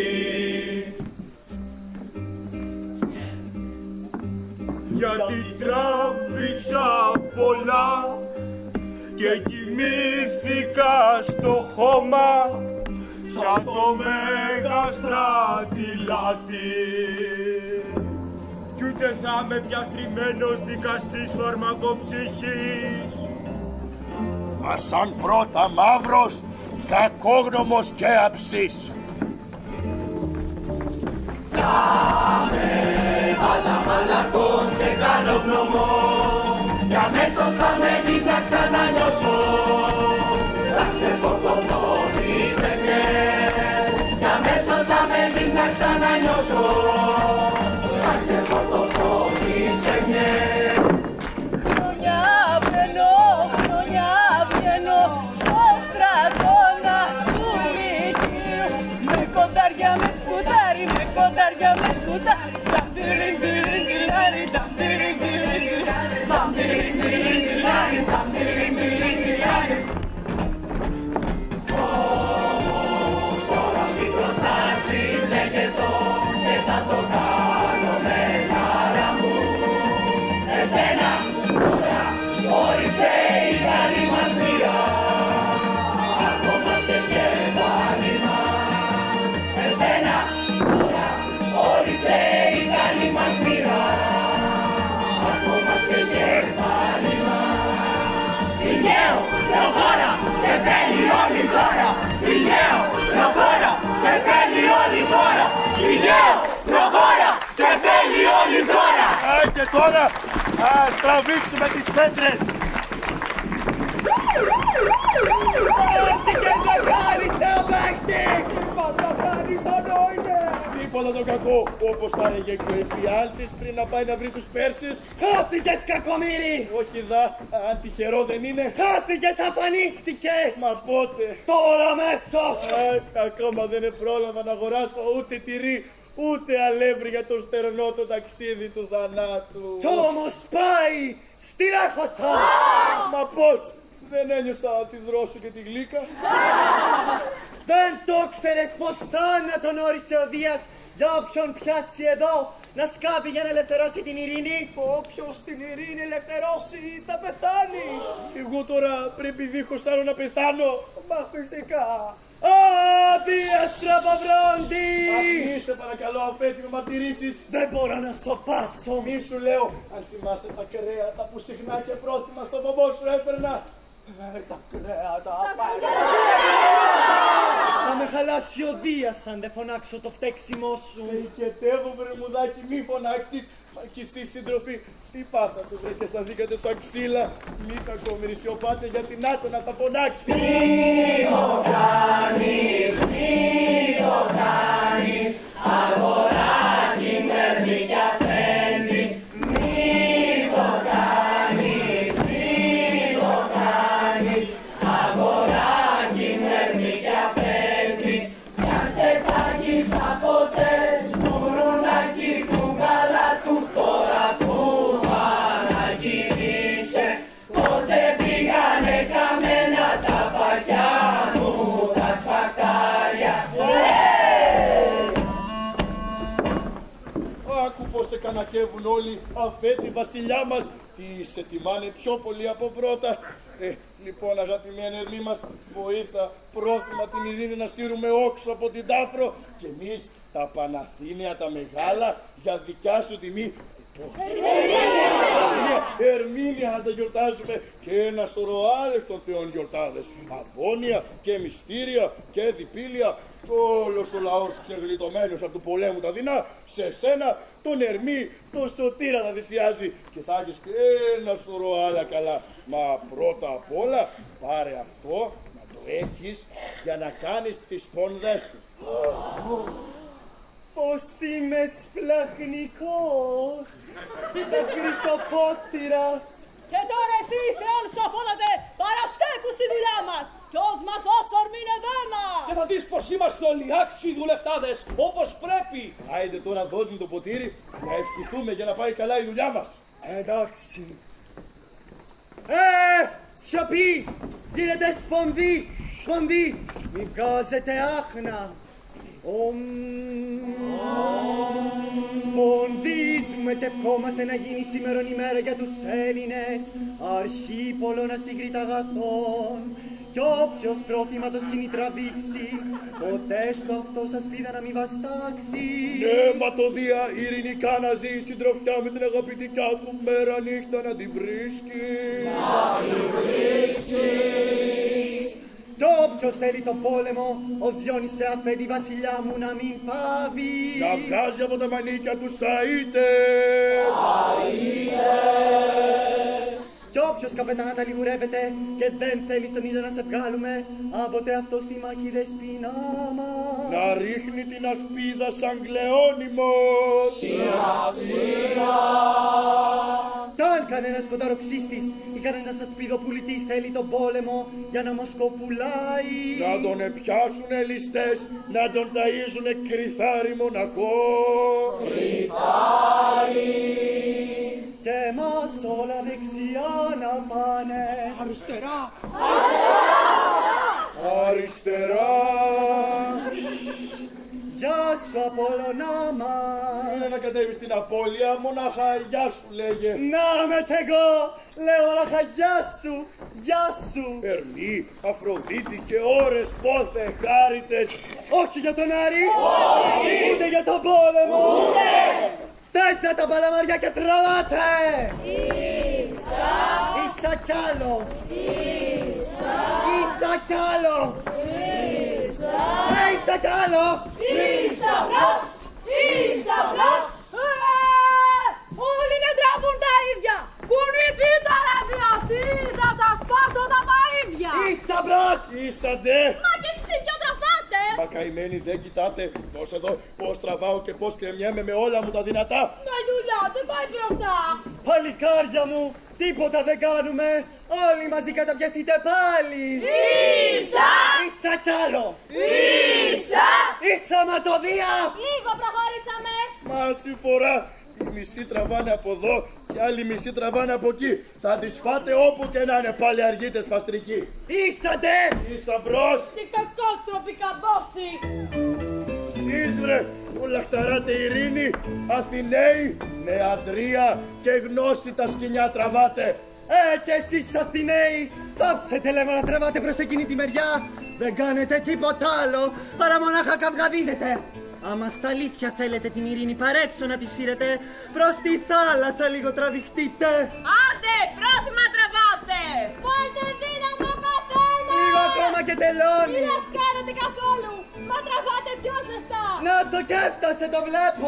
γιατί τράβηξα πολλά και κοιμήθηκα στο χώμα σαν το Μέγα Στρατιλάτη. Κι ούτε θα είμαι πια στριμμένος δικαστής φαρμακοψυχής, μα σαν πρώτα μαύρος, κακόγνωμος και αψής. Θα με βάλα μαλακός και κάνω γνωμός κι αμέσως θα με δεις να ξανανιώσω σαν ξεφορτωτώ τις εννιές κι αμέσως θα με δεις να ξανανιώσω σαν ξεφορτωτώ τις εννιές. Χρονιά βγαίνω, χρονιά βγαίνω στο στρατόνα του Λυκείου με κοντάρια με σκουτάρι, με κοντάρια με σκουτάρι. Όμως τώρα μην προστάσεις λέγε το και θα το κάνω με χαρά μου. Εσένα τώρα όρισε η καλή μας μοίρα, ακόμα και κεφάλι μας. Εσένα τώρα όρισε η καλή μας μοίρα, ακόμα και κεφάλι μας. Τινιέο, προχώρα, σε θέλει όλη η χώρα. Τινιέο, προχώρα, σε θέλει όλη η χώρα. Τινιέο, προχώρα, σε θέλει όλη η χώρα. Α, και τώρα ας τραβήξουμε τις πέτρες. Παίχτηκε δεκάριστα παίχτη! Τι πας να κάνεις ανόητε! Τίποτα το κακό, όπως θα έλεγε και ο εφιάλτης πριν να πάει να βρει τους Πέρσες. Χάθηκες κακομοίρη! Όχι δα, αν τυχερό δεν είναι. Χάθηκες, αφανίστηκες! Μα πότε? Τώρα αμέσως! Α, ακόμα δεν πρόλαβα να αγοράσω ούτε τυρί, ούτε αλεύρι για το στερνό το ταξίδι του θανάτου. Κι όμως πάει! Στηράχωσα! Μα πώς? Δεν ένιωσα τη δρόσο και τη γλύκα. Δεν το ξέρες πως θάνατον όρισε ο Δίας για όποιον πιάσει εδώ να σκάβει για να ελευθερώσει την ειρήνη. Όποιος την ειρήνη ελευθερώσει θα πεθάνει. Και εγώ τώρα πρέπει δίχως άλλο να πεθάνω. Μα φυσικά. Α, Δίας Τραπαυρόντι! Μη σε παρακαλώ αφέτη με μαρτυρήσεις. Δεν μπορώ να σοπάσω. Μη σου λέω, αν θυμάσαι τα κρέατα που συχνά και πρόθυμα στο βωμό σου έφερνα. Ε, τα κρέατα. Θα με χαλάσει ο Δίας αν δεν φωνάξω το φταίξιμό σου. Εικετεύω βρεμουδάκι, μη φωνάξεις. Μα κι εσείς σύντροφοι, τι πάθατε βρε και σταθήκατε σαν ξύλα. Μη κακομυρισιοπάτε γιατί να το να θα φωνάξει. Μη το κάνεις, μη το κάνεις, αγοράκι μερνή κι αφέντη. Μη το κάνεις, μη το κάνεις, αγοράκι μερνή κι αφέντη. Κι αν σε τάγεις από τες μπορούν να κοιτούν καλά του τώρα που αναγυρίσε. Πως δεν πήγανε χαμένα τα παχιά μου τα σφακτάρια. Άκου πως σε κανακεύουν όλοι, αφέτη βασιλιά μας. Τι σε τιμάνε πιο πολύ από πρώτα. Ε, λοιπόν αγαπημένη Ερμή μας, βοήθα πρόθυμα την ειρήνη να σύρουμε όξω από την Τάφρο. Και εμείς τα Παναθήνια τα μεγάλα για δικιά σου τιμή. Ερμήνια, Ερμήνια να τα γιορτάζουμε και ένα σωρό άλλες των θεών γιορτάδες. Αβώνια και μυστήρια και διπήλια. Όλος ο λαός ξεγλιτωμένος από του πολέμου τα δεινά, σε σένα τον Ερμή, τον Σωτήρα να θυσιάζει και θα έχεις και ένα σωρό άλλα καλά. Μα πρώτα απ' όλα πάρε αυτό να το έχεις για να κάνεις τις σπονδές σου. Πως είμαι σπλαχνικός στα χρυσοπότηρα. Και τώρα εσύ, Θεόν σοφόδατε, παραστέκου στη δουλειά μας κι ως μαθός ορμήνευέμα. Και θα δεις πως είμαστε όλοι άξιοι δουλευτάδες, όπως πρέπει. Άιντε τώρα δώσ' μου το ποτήρι να ευχηθούμε για να πάει καλά η δουλειά μας. Εντάξει. Ε, σιωπή! Γίνεται σπονδί, σπονδί! Μη βγάζετε άχνα. Ομ. Σπονδίζουμε και ευχόμαστε να γίνει σήμερον ημέρα για τους Έλληνες αρχή πολλών ασύγκριτα αγαθών. Κι όποιος πρόθυμα το σκηνή τραβήξει, ποτέ στο αυτό σας πήδα να μη βαστάξει. Ναι, ματωδία ειρηνικά να ζει συντροφιά με την αγαπητικιά του μέρα νύχτα να τη βρίσκει. Να τη βρίσκεις. Κι όποιος θέλει το πόλεμο, ο Διόνυσε αφέντη βασιλιά μου να μην πάβει. Να βγάζει από τα μανίκια τους σαΐτες. Σαΐτες. Κι όποιος καπετάνα τα λιγουρεύεται και δεν θέλει στον ήλιο να σε βγάλουμε, άποτε αυτό στη μάχη δεσποινά μας. Να ρίχνει την ασπίδα σαν κλεόνυμος. Την ασπίδα. Κι αν κανένας κονταροξύστης ή κανένας ασπίδοπουλητής θέλει τον πόλεμο για να μοσκοπουλάει, να τον επιάσουνε ληστές, να τον ταΐζουνε κρυθάρι μοναχό. Κρυθάρι. Και μας όλα δεξιά να πάνε. Αριστερά. Αριστερά. Αριστερά. Γεια σου Απόλλωνα μας. Είναι να κατέβεις στην απώλεια, μονάχα γεια σου λέγε. Να με κι εγώ, λέω μονάχα γεια σου, γεια σου. Ερμή, Αφροδίτη και ώρες πόθε χάριτες. Όχι για τον Άρη, όχι. Ούτε για τον πόλεμο, ούτε. Τέσσερα τα παλαμάρια και τραβάτε. Ίσα. Ίσα κι άλλο. Ίσα. Ίσα κι άλλο. Ίσα. Ίσα κι άλλο. Ίσα μπρος. Ίσα μπρος. Όλοι να τραβούν τα ίδια. Κουνηθείτε ρε διότι θα σας πάσω τα παΐδια. Ίσα μπρος. Ίσα ντε. Μα και εσείς δυο τραβάτε. Μα καημένοι δεν κοιτάτε. Δώσ' εδώ πως τραβάω και πως κρεμιέμαι με όλα μου τα δυνατά. Μα η δουλειά δεν πάει μπροστά. Παλικάρια μου, τίποτα δεν κάνουμε. Όλοι μαζί καταπιαστείτε πάλι. Ίσα. Ίσα κι άλλο. Ίσα. Ίσα ματωδία. Λίγο προχωρήσαμε. Μα συμφορά. Οι μισοί τραβάνε από εδώ και άλλοι μισοί τραβάνε από εκεί. Θα τις φάτε όπου και να είναι πάλι αργίτες παστρικοί. Ίσατε! Ίσα μπρος! Τι κακότροποι καμπόση! Σεις ρε, που λαχταράτε ειρήνη, Αθηναίοι, νεαντρία και γνώση τα σκοινιά τραβάτε. Ε, και εσείς Αθηναίοι, πάψετε λέγω να τραβάτε προς εκείνη τη μεριά. Δεν κάνετε τίποτα άλλο, παρά μονάχα καυγαδίζετε. Άμα στα αλήθεια θέλετε την ειρήνη παρέξω να τη σύρετε, προς τη θάλασσα λίγο τραβηχτείτε. Άντε, πρόθυμα τραβάτε! Βάλτε δύναμο καθένα! Λίγο ακόμα και τελώνει. Μη λασκάρετε καθόλου! Μα τραβάτε πιο ζεστά! Να το κι έφτασε, το βλέπω!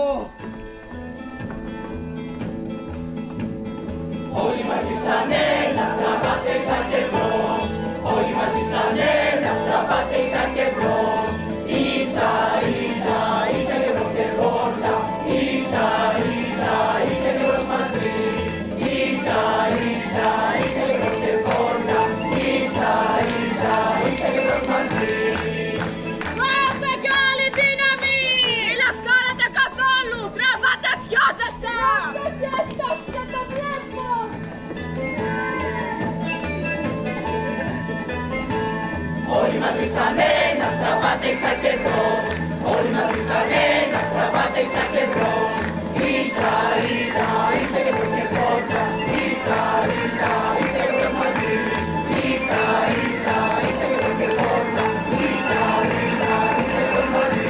Όλοι μαζί σαν ένας τραβάτε σαν και μπρος. Όλοι μαζί σαν ένας τραβάτε σαν και μπρος. Ίσα, ίσα, ίσα και μπρος και φόρτσα. Ίσα, ίσα, ίσα και μπρος μαζί. Ίσα, ίσα, ίσα και μπρος και φόρτσα. Ίσα, ίσα, ίσα και μπρος μαζί. Πάτε κι όλη δύναμη! Μη λασκάρετε καθόλου! Τραβάτε πιο ζεστά! Δεν έφτασε και το βλέπω! Όλοι μαζί σαν ένας τραβάτε σαν και μπρος. Όλοι μαζί σαν ένας τραβάτε σαν και μπρος. Ίσα, ίσα, ίσα και μπρος και φόρτσα. Ίσα, ίσα, ίσα και μπρος μαζί. Ίσα, ίσα, ίσα και μπρος και φόρτσα. Ίσα, ίσα, ίσα και μπρος μαζί.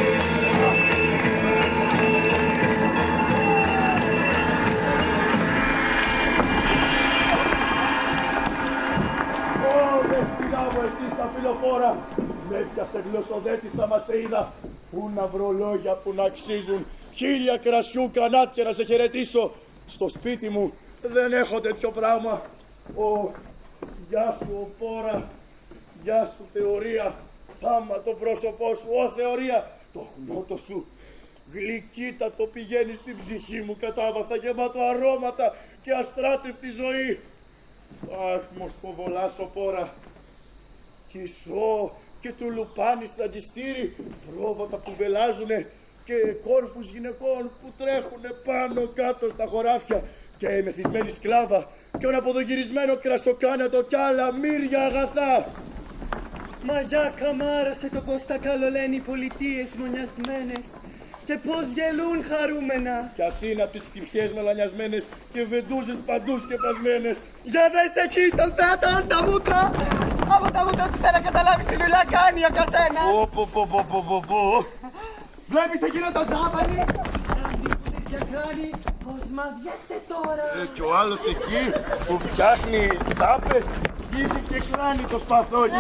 Ω, δεσποινά μου εσείς τα φιλοφόρα. Με έπιασε γλωσσοδέτησα μα σε είδα. Πού να βρω λόγια που να αξίζουν χίλια κρασιού κανάτια να σε χαιρετήσω. Στο σπίτι μου δεν έχω τέτοιο πράγμα. Ω, γεια σου οπόρα. Γεια σου Θεωρία, θάμα το πρόσωπό σου, ω Θεωρία, το χνότο σου. Γλυκύτατο πηγαίνει στην ψυχή μου κατάβαθα, γεμάτο αρώματα και αστράτευτη ζωή. Αχ, μοσχοβολά σοπόρα, κισό και του λουπάνι στραγγιστήρι, πρόβατα που βελάζουνε και κόρφους γυναικών που τρέχουνε πάνω κάτω στα χωράφια και μεθυσμένη σκλάβα και οναποδογυρισμένο κρασοκάνατο κι άλλα μύρια αγαθά. Μαγιά καμάρωσε το πως τα καλολένε οι πολιτείες μονιασμένες και πως γελούν χαρούμενα. Κι ας είναι απ' τις χτυπιές μελανιασμένες και βεντούζες παντού σκεπασμένες. Για δες εκεί των θεατών τα μούτρα. Από τα μούτρα τους θα να καταλάβεις τι δουλειά κάνει ο καθένας. Πω πω πω πω πω πω πω. Βλέπεις εκείνο το ζάπανι. Και κράνει πως μαδιέται τώρα. Ε, και ο άλλος εκεί που φτιάχνει τσάπες γύζει και κράνει το σπαθόγι.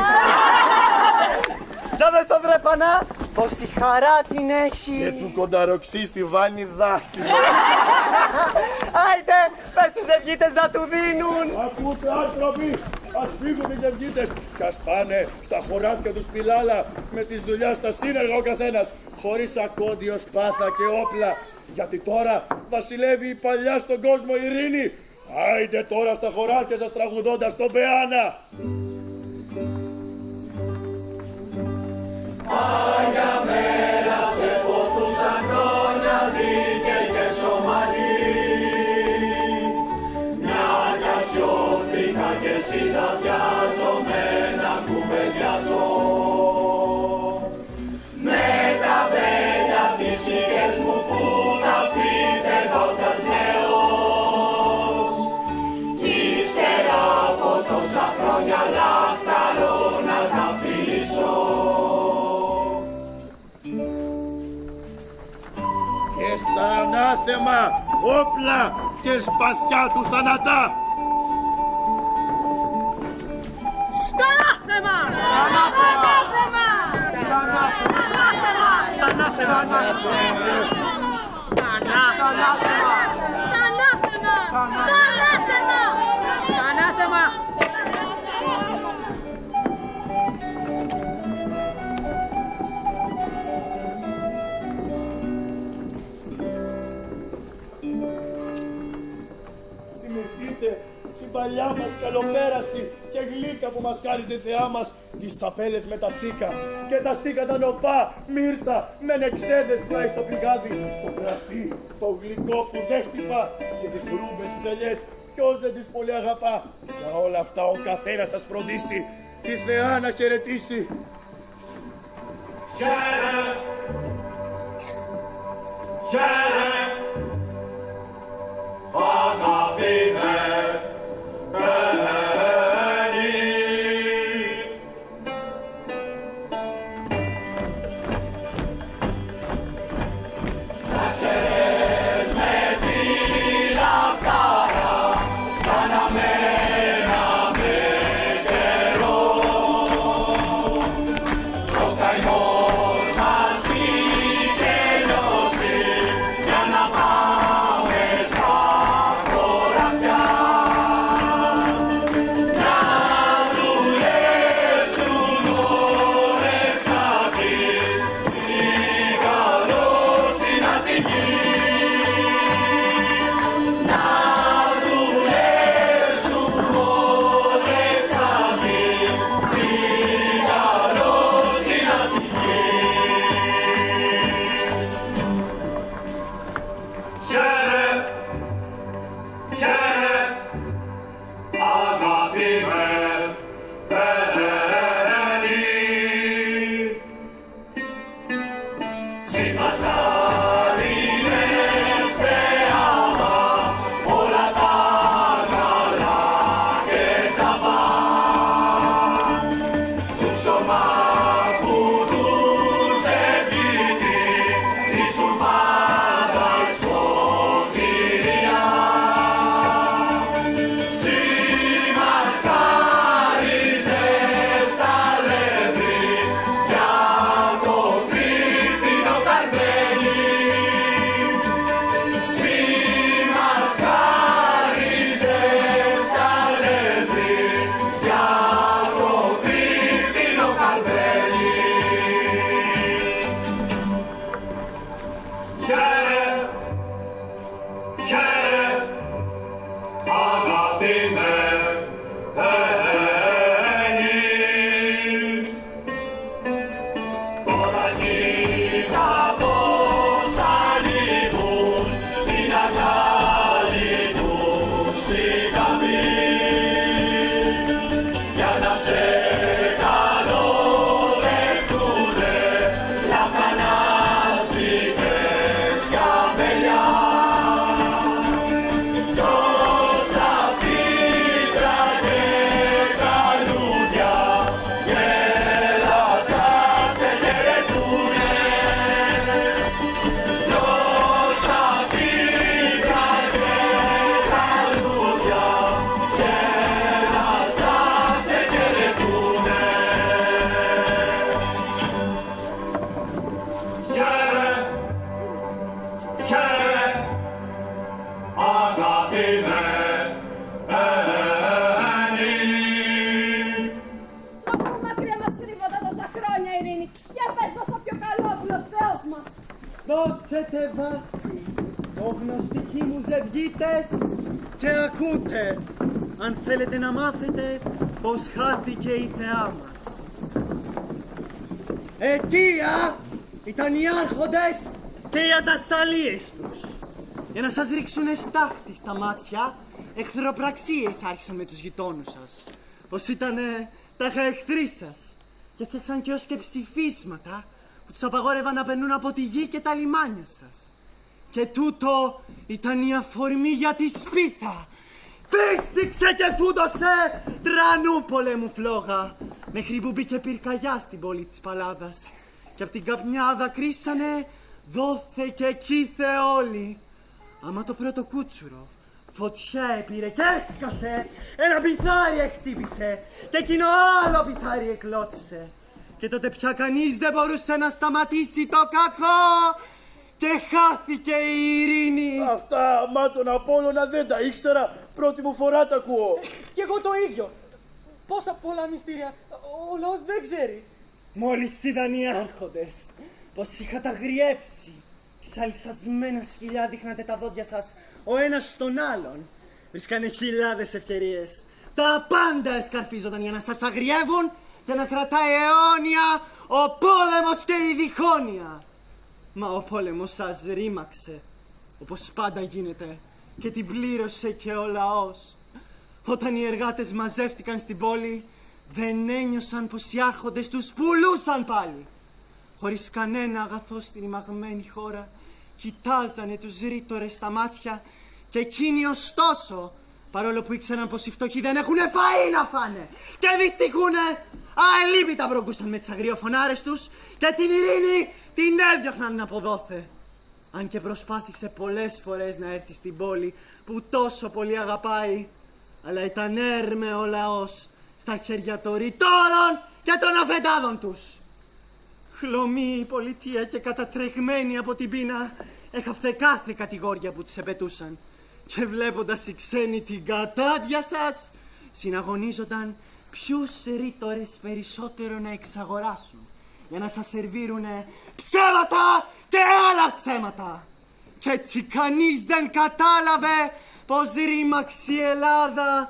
Για δες τον βρέπανα πως η χαρά την έχει. Και του κονταροξίστη βάνει δάχτυλο. Άιτε, πες τους ζευγίτες να του δίνουν. Ακούτε άνθρωποι, ας φύγουν οι ζευγίτες κι ας πάνε στα χωράφια τους πιλάλα με τις δουλειάς στα σύνεργα ο καθένας, χωρίς ακόντιο σπάθα και όπλα. Γιατί τώρα βασιλεύει η παλιά στον κόσμο ειρήνη. Άιντε τώρα στα χωράφια σας τραγουδώντας τον Πεάνα. Άγια μέρα σε ποθούσαν χρόνια δίκαιοι και σωματοί. Μια καρσιώτικα και συνταδιάζομαι να κουβεντιάζω. Με τα μπέλια τις οίκες μου που τα φύτευοντας νέος. Κι ύστερα από τόσα χρόνια λαχταρώ να τα φιλήσω. Και στα ανάθεμα όπλα και σπαθιά του θανατά. Στα ανάθεμα! Στα ανάθεμα! Στα ανάθεμα! Στα ανάθεμα! Στα ανάθεμα! Στα ανάθεμα! Στα ανάθεμα! Θυμηθείτε την παλιά μας καλοπέραση και γλύκα που μας χάριζε η θεά μας, τις τσαπέλες με τα σίκα και τα σίκα τα νοπά, μύρτα με νεξέδες πλάι στο πηγάδι, το κρασί, το γλυκό που δεν χτυπά και τις φρούμπες τις ελιές ποιος δεν τις πολύ αγαπά. Για όλα αυτά ο καθένας σας φροντίσει τη θεά να χαιρετήσει. Χαίρε! Χαίρε! Αγάπη με μπαίνει. Να ξέρεις με τη λαχτάρα σαν να μέναμε καιρό. Ο καημός μας είχε λιώσει για να πάμε στα χωράφια. Να δουλέψουν ώρες άδει η καλοσυνατική. Να δουλέψουν ώρες άδει η καλοσυνατική. Χαίρε, χαίρε, αγάπη με παίρνει. Συμμαστάρινες θεά μας όλα τα καλά και τσάμπα. Του ξωμάχου του ζευγίτη ήσουν πάντα η σωτηρία. Συμμασκάριζες τα λεύρη για το κρύφτινο καρβέλι. Συμμασκάριζες τα λεύρη για το κρύφτινο Δώσετε βάση, το γνωστικοί μου ζευγίτες, και ακούτε, αν θέλετε να μάθετε πως χάθηκε η θεά μας. Αιτία ήταν οι άρχοντες και οι ατασταλίες τους. Για να σας ρίξουνε στάχτη στα μάτια, εχθροπραξίες άρχισαν με τους γειτόνους σας. Πως ήτανε τα εχθροί σας. Και φτιάξαν και ως και ψηφίσματα που τους απαγόρευαν να περνούν από τη γη και τα λιμάνια σας. Και τούτο ήταν η αφορμή για τη σπίθα. Φύσηξε και φούντωσε τρανού πολέμου φλόγα, μέχρι που μπήκε πυρκαγιά στην πόλη της Παλάδας. Και απ' την καπνιάδα κρίσανε δόθε και κήθε όλοι. Άμα το πρώτο κούτσουρο φωτιά επήρε και έσκασε, ένα πιθάρι εκτύπησε και εκείνο άλλο πιθάρι εκλώτσισε. Και τότε πια κανείς δεν μπορούσε να σταματήσει το κακό και χάθηκε η ειρήνη. Αυτά, μα τον Απόλλωνα δεν τα ήξερα, πρώτη μου φορά τα ακούω. Κι εγώ το ίδιο. Πόσα πολλά μυστήρια, ο λαός δεν ξέρει. Μόλις είδαν οι άρχοντες πως είχατε αγριέψει, σαν λυσασμένα σκυλιά δείχνατε τα δόντια σας ο ένας στον άλλον, βρίσκανε χιλιάδες ευκαιρίες. Τα πάντα εσκαρφίζονταν για να σας αγριεύουν και να κρατάει αιώνια ο πόλεμος και η διχόνοια. Μα ο πόλεμος σας ρήμαξε, όπως πάντα γίνεται, και την πλήρωσε και ο λαός. Όταν οι εργάτες μαζεύτηκαν στην πόλη, δεν ένιωσαν πως οι άρχοντες τους πουλούσαν πάλι. Χωρίς κανένα αγαθό στην ρημαγμένη χώρα, κοιτάζανε τους ρήτορες στα μάτια και εκείνοι ωστόσο, παρόλο που ήξεραν πως οι φτωχοί δεν έχουνε φαΐ να φάνε και δυστυχούνε, αελίπητα μπρογκούσαν με τις αγριοφωνάρες τους και την ειρήνη την έδιωχναν από δόθε. Αν και προσπάθησε πολλές φορές να έρθει στην πόλη που τόσο πολύ αγαπάει, αλλά ήταν έρμε ο λαός στα χέρια των ρητόρων και των αφεντάδων τους. Χλωμή η πολιτεία και κατατρεγμένη από την πείνα έχαφθε κάθε κατηγόρια που τις επαιτούσαν. Και βλέποντας οι ξένοι την κατάδια σας, συναγωνίζονταν ποιους ρήτορες περισσότερο να εξαγοράσουν για να σας σερβίρουνε ψέματα και άλλα ψέματα. Κι έτσι κανείς δεν κατάλαβε πως ρήμαξε η Ελλάδα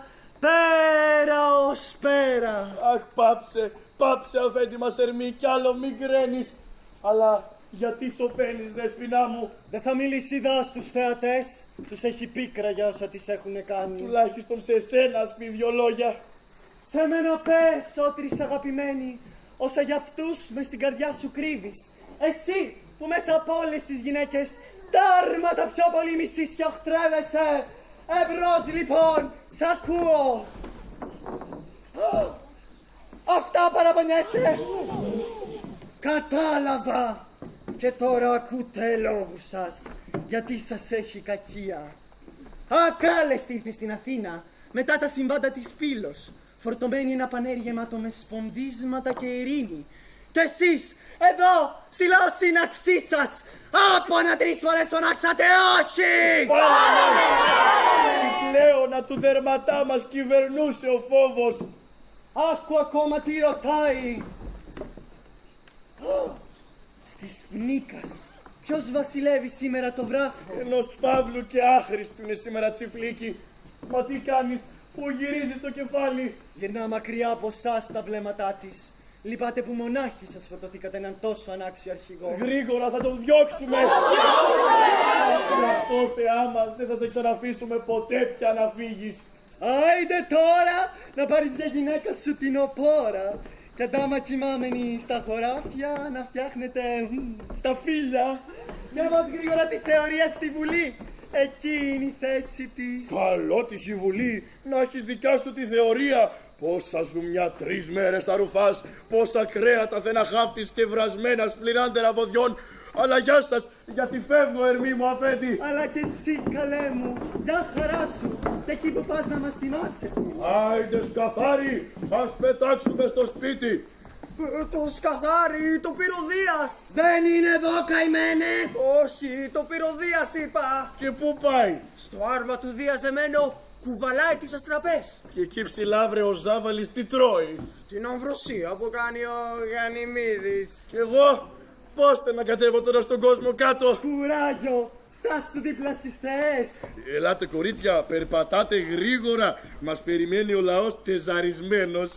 πέρα ως πέρα. Αχ, πάψε, πάψε αφέντη μας Ερμή, κι άλλο μην κραίνεις. Αλλά γιατί σωπαίνεις, δεσποινά μου? Δεν θα μιλήσει δά στους θεατές, τους έχει πίκρα για όσα τις έχουνε κάνει. Τουλάχιστον σε σένα ας πει δυο λόγια. Σε μένα πες, ότρις αγαπημένη, όσα για αυτούς μες στην καρδιά σου κρύβεις. Εσύ που μέσα από όλες τις γυναίκες τα άρματα πιο πολύ μισείς και οχτρεύεσαι. Εμπρός λοιπόν, σ' ακούω. Αυτά παραπονιέσαι. Κατάλαβα. Και τώρα ακούτε λόγους σας, γιατί σας έχει κακία. Ακάλεστη ήρθε στην Αθήνα μετά τα συμβάντα της Πύλος, φορτωμένη ένα πανέρι γεμάτο με σπονδίσματα και ειρήνη. Κι εσείς, εδώ, στη λαοσύναξή σας, από να τρεις φορές φωνάξατε όχι! Την Κλέωνα του δερματά μας κυβερνούσε ο φόβος. Άκου ακόμα τι ρωτάει. Στις Πνίκας, ποιος βασιλεύει σήμερα το βράχο? Ενός φαύλου και άχρηστου είναι σήμερα τσιφλίκι. Μα τι κάνεις, που γυρίζεις το κεφάλι? Γυρνά μακριά από εσάς τα βλέμματά της. Λυπάτε που μονάχοι σας φορτωθήκατε έναν τόσο ανάξιο αρχηγό. Γρήγορα θα τον διώξουμε! Αυτό Θεά μας, δεν θα σε ξαναφήσουμε ποτέ πια να φύγεις. Άιντε τώρα να πάρεις για γυναίκα σου την οπόρα. Και αντάμα κοιμάμενοι στα χωράφια να φτιάχνετε στα φύλλα. Για να πας γρήγορα τη θεωρία στη Βουλή. Εκεί είναι η θέση της. Καλότυχη Βουλή, να έχεις δικιά σου τη θεωρία. Πόσα ζουμιά τρεις μέρες θα ρουφάς, πόσα κρέατα δεν αχάφτεις και βρασμένα σπληράντερα βοδιών. Αλλά γεια σας, γιατί φεύγω Ερμή μου αφέντη. Αλλά και εσύ καλέ μου, γεια χαρά σου. Και εκεί που πας να μας θυμάσαι. Άιντε σκαθάρι, ας πετάξουμε στο σπίτι. Το σκαθάρι, το πυροδίας. Δεν είναι εδώ καημένε. Όχι, το πυροδίας είπα. Και πού πάει? Στο άρμα του Δία Ζεμένο κουβαλάει τις αστραπές. Και εκεί ψηλά βρε ο Ζάβαλης τι τρώει? Την αμβροσία που κάνει ο Γανιμίδης. Κι εγώ Πόστε να κατέβω τώρα στον κόσμο κάτω. Κουράγιο, στάσου δίπλα στις θεές. Ελάτε κορίτσια, περπατάτε γρήγορα. Μας περιμένει ο λαός τεζαρισμένος.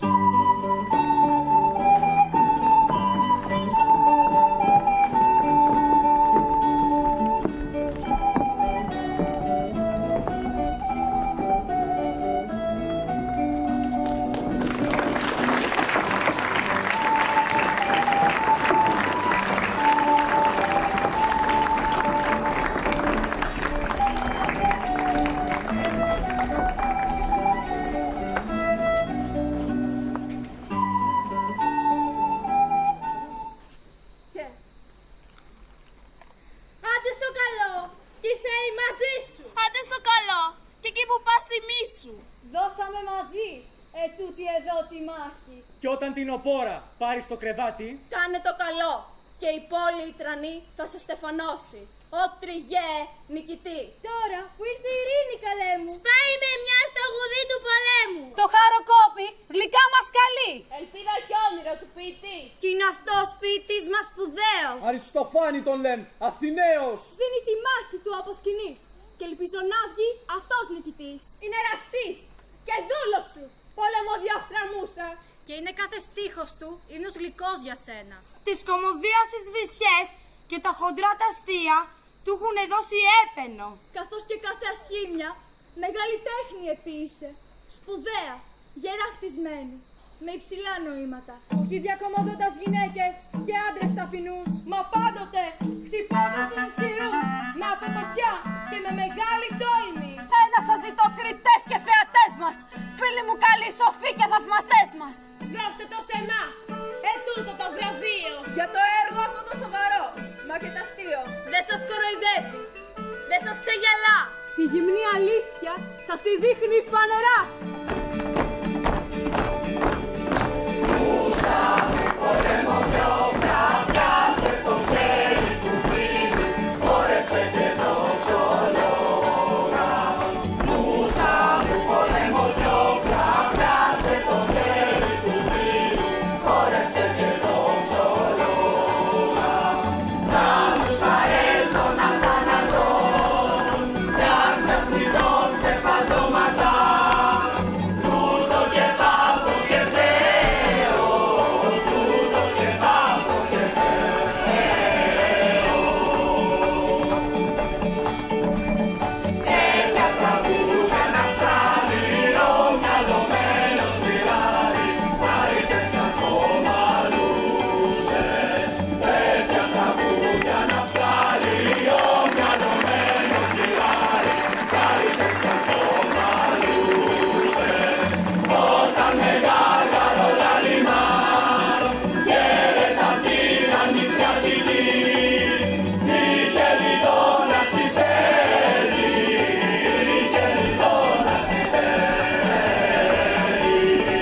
Κι όταν την οπόρα πάρει το κρεβάτι, κάνε το καλό και η πόλη η τρανή θα σε στεφανώσει. Ο τριγέ νικητή. Τώρα που ήρθε η ειρήνη, καλέ μου, σπάει με μια σταγουδή του πολέμου. Το χαροκόπι γλυκά μας καλεί. Ελπίδα και όνειρο του ποιητή. Κι είναι αυτός ποιητής μας σπουδαίος. Αριστοφάνη τον λένε, Αθηναίος. Δίνει τη μάχη του από σκηνής και ελπίζω να βγει αυτός νικητής. Είναι εραστής και δούλος σου, πολεμοδιαχτραμούσα. Και είναι κάθε στίχος του ίνος γλυκός για σένα. Της κομμωδίας τις βρισιές και τα χοντρά τα αστεία του έχουν δώσει έπαινο. Καθώς και κάθε ασχήμια, μεγάλη τέχνη επίησε. Σπουδαία, γερά χτισμένη, με υψηλά νοήματα. Όχι διακομωδώντας γυναίκες και άντρες ταπεινούς, μα πάντοτε χτυπώντας τους ισχυρούς, με αποποτιά και με μεγάλη τόλμη. Ένα σας ζητώ, κριτές και θεατές μας, φίλοι μου καλοί, σοφοί και θαυμαστές μας. Δώστε το σε εμάς, ετούτο το βραβείο, για το έργο αυτό το σοβαρό, μα και το αστείο. Δεν σας κοροϊδεύει, δεν σας ξεγελά. Τη γυμνή αλήθεια σας τη δείχνει φανερά. Μούσα, πολέμο πιο καπιάσε το χέρι του φίλου, χόρεψε και δώσε ολόρα. Μούσα, πολέμο πιο καπιάσε το χέρι του φίλου, χόρεψε και δώσε ολόρα. Να τους χαρές των αθανατών, μια ξαφνητών σε φαντώματα, τούτο και πάθος και θέος, τούτο και πάθος και τέτοια τραγούδια να ψάλει ο μυαλωμένος πειράρης, χαρίτες σαν χωμαλούσες. Τέτοια τραγούδια να ψάλει ο μυαλωμένος πειράρης, χαρίτες σαν χωμαλούσες. Όταν με γάργαρο λαλιμάρ γέρετα την ανοιξιατική, είχε λιδώνα στη στέλη, είχε λιδώνα στη στέλη.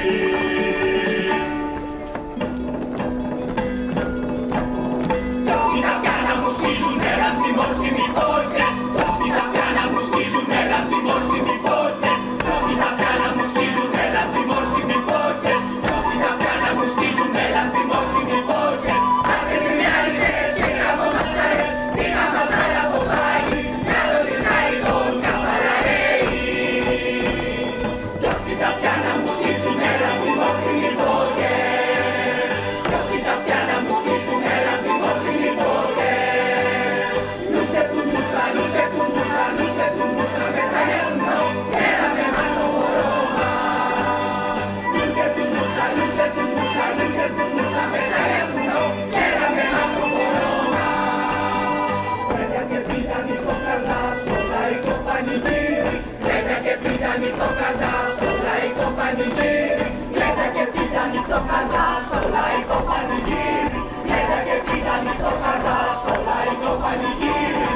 Κι όχι τα αυτιά να μου σκίζουνε λανθιμόσιμοι φώτιες, κι όχι τα αυτιά να μου σκίζουνε λανθιμόσιμοι φώτιες, κι όχι τα αυτιά να μου σκίζουνε λανθιμόσιμοι φώτιες, κι όχι τα αυτιά να μου σκίζουνε λανθιμόσιμοι φώτιες. Άκρες και μυαλισές και γραμμομαστάρες, σιγά μαζάλα από πάλι, να τον λυσάρει τον καπαλαρέι. Κι όχι τα αυτιά να μου σκίζουνε λανθιμόσιμοι φώτιες, κι όχι τα αυτιά να μου σκίζουνε λανθιμόσιμοι φώτιες. Λούσε τους μουσα, λούσε τους μουσα, λούσε τους μουσα, μέσα νεχνό, έλα με μας το χώρωμα. Λούσε τους μουσα, λούσε τους μουσα, λούσε τους μουσα, μέσα νεχνό, έλα με μας το χώρωμα. Πέντα και πίτα νυχτό καρδά στο λαϊκό πανηγύρι, πέντα και πίτα νυχτό καρδά στο λαϊκό πανηγύρι, πέντα και πίτα νυχτό καρδά στο λαϊκό πανηγύρι, πέντα και πίτα νυχτό καρδά στο λαϊκό πανηγύρι.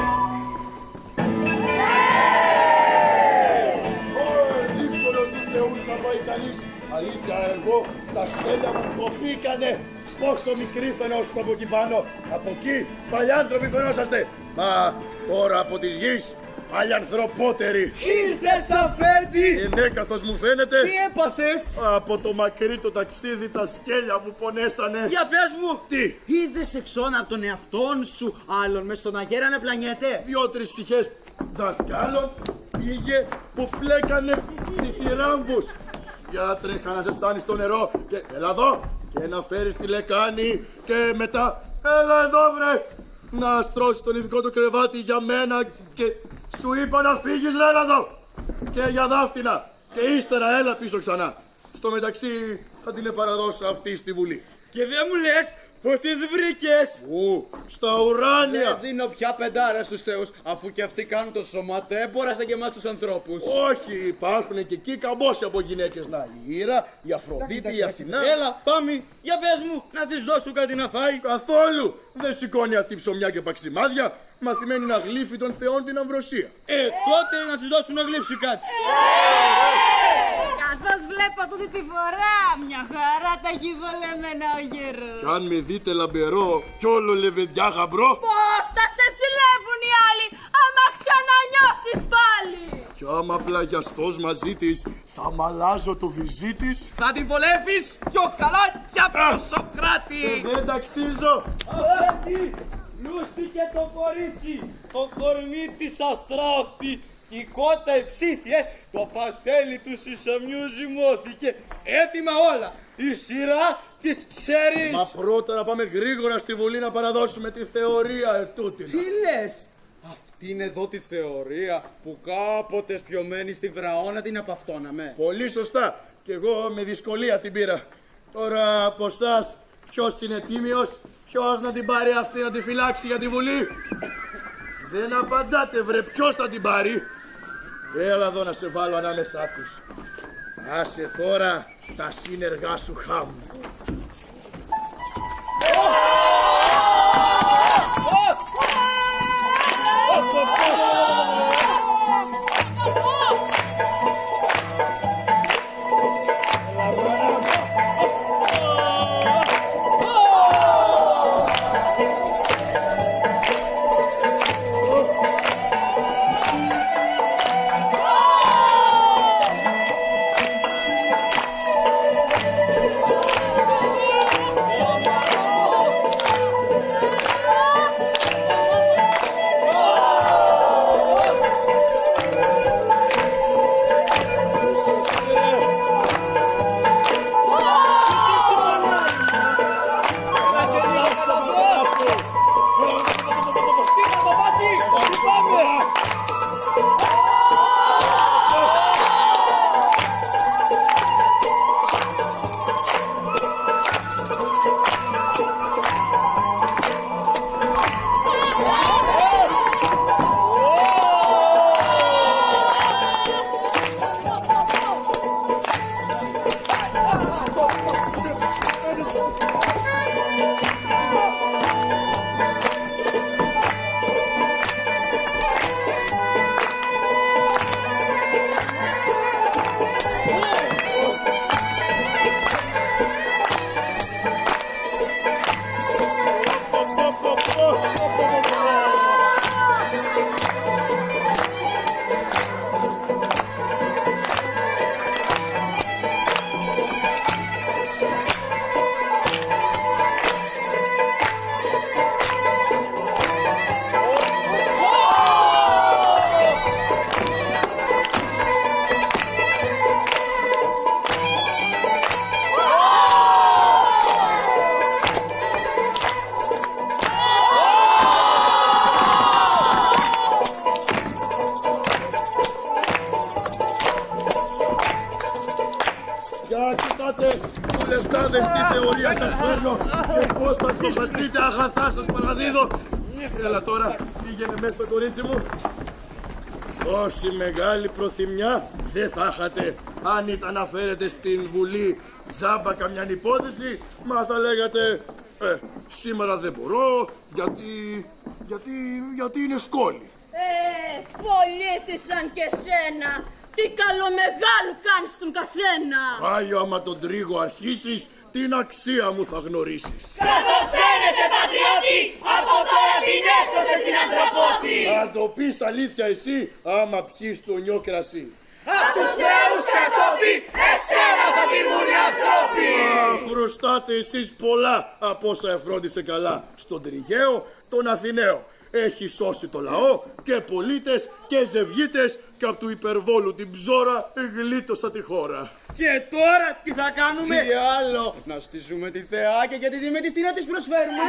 Δύσκολο στους θεούς να πάει κανείς. Αλήθεια, εγώ τα σκέλια μου κοπήκανε. Πόσο μικρή φαινόσαστε από εκεί πάνω. Από εκεί, παλιάνθρωποι φαινόσαστε. Μα τώρα από της γης, Παλιανθρωπότερη. Ήρθες απέντη. Ε, ναι, καθώς μου φαίνεται. Τι έπαθες? Από το μακρύ το ταξίδι τα σκέλια μου πονέσανε. Για πες μου. Τι? Είδες εξώνα από τον εαυτόν σου άλλον μες στον αγέρα να πλανιέται? Δυο-τρεις ψυχές δασκάλων πήγε που πλέκανε διθυράμβους. Για τρέχα να ζεστάνεις το νερό και έλα εδώ και να φέρεις τη λεκάνη και μετά έλα εδώ βρε να στρώσεις τον ειδικό το κρεβάτι για μένα και σου είπα να φύγεις ρε έλα εδώ και για δάφτυνα και ύστερα έλα πίσω ξανά. Στο μεταξύ θα την επαραδώσω αυτή στη Βουλή. Και δεν μου λες πως τις βρήκες? Ου, στα ουράνια. Δεν δίνω πια πεντάρα στους θεούς, αφού και αυτοί κάνουν το σωματέμπορα σαν και εμάς τους ανθρώπους. Όχι, υπάρχουν και εκεί καμπόσοι από γυναίκες. Να, η Ήρα, η Αφροδίτη, η Αθηνά. Έλα, πάμε, για πες μου, να της δώσω κάτι να φάει. Καθόλου. Δεν σηκώνει αυτή ψωμιά και παξιμάδια. Μαθημένη να γλύφει των θεών την αμβροσία. Ε, τότε να της δώσουν να γλύψει κάτι. Καθώς βλέπω τούτη τη φορά, μια χαρά τα έχει βολεμένα ο γέρος. Κι αν με δείτε λαμπερό κι όλο λεβεδιά γαμπρό, πώς θα σε συλλεύουν οι άλλοι, άμα ξανανιώσεις πάλι. Κι άμα πλαγιαστός μαζί της, θα μαλάζω το βυζί της. Θα την βολεύεις πιο καλά για προς Σοκράτη. Ε, δεν ταξίζω. Απέντη, λούστηκε το κορίτσι, το κορμί της αστράφτη. Η κότα εψήθη, ε, το παστέλι του σισαμιού ζυμώθηκε. Έτοιμα όλα, η σειρά της ξέρεις. Μα πρώτα να πάμε γρήγορα στη Βουλή να παραδώσουμε τη θεωρία ετούτηνα. Τι λες? Αυτή είναι εδώ τη θεωρία που κάποτε σπιωμένη στη βραώνα την απαυτώναμε. Πολύ σωστά. Κι εγώ με δυσκολία την πήρα. Τώρα από εσάς ποιος είναι τίμιος, ποιος να την πάρει αυτή να τη φυλάξει για τη Βουλή? Δεν απαντάτε βρε, ποιος θα την πάρει? Έλα εδώ να σε βάλω ανάμεσά τους. Άσε τώρα τα σύνεργά σου χαμ. Λεφτάδες τι θεωρία σας φέρνω και πώς θα σκοφαστείτε αγαθά σας παραδίδω. Έλα τώρα, πήγαινε μέσα στο κορίτσι μου. Τόση μεγάλη προθυμιά δεν θα είχατε αν ήταν να φέρετε στην Βουλή τζάμπα καμιά υπόθεση. Μα θα λέγατε ε, σήμερα δεν μπορώ γιατί, γιατί, γιατί είναι σκόλη. Ε, πολίτης σαν και σένα, τι καλομεγάλου κάνεις τον καθένα. Πάλιο άμα τον τρίγο αρχίσεις, την αξία μου θα γνωρίσεις. Καθώς Χαίρεσαι πατριώτη, από τώρα την έσωσες την ανθρωπότη. Θα το πεις αλήθεια εσύ, άμα πιείς το νιό κρασί. Απ' τους θεούς κατόπι, εσένα θα τιμούν οι ανθρώποι. Χρωστάτε εσείς πολλά από όσα εφρόντισε καλά στον Τριγαίο, τον Αθηναίο. Έχει σώσει το λαό και πολίτες και ζευγίτες και από του υπερβόλου την ψώρα γλίτωσα τη χώρα. Και τώρα τι θα κάνουμε? Τι άλλο, να στήσουμε τη θεά και για τη τιμή της τι να της προσφέρουμε.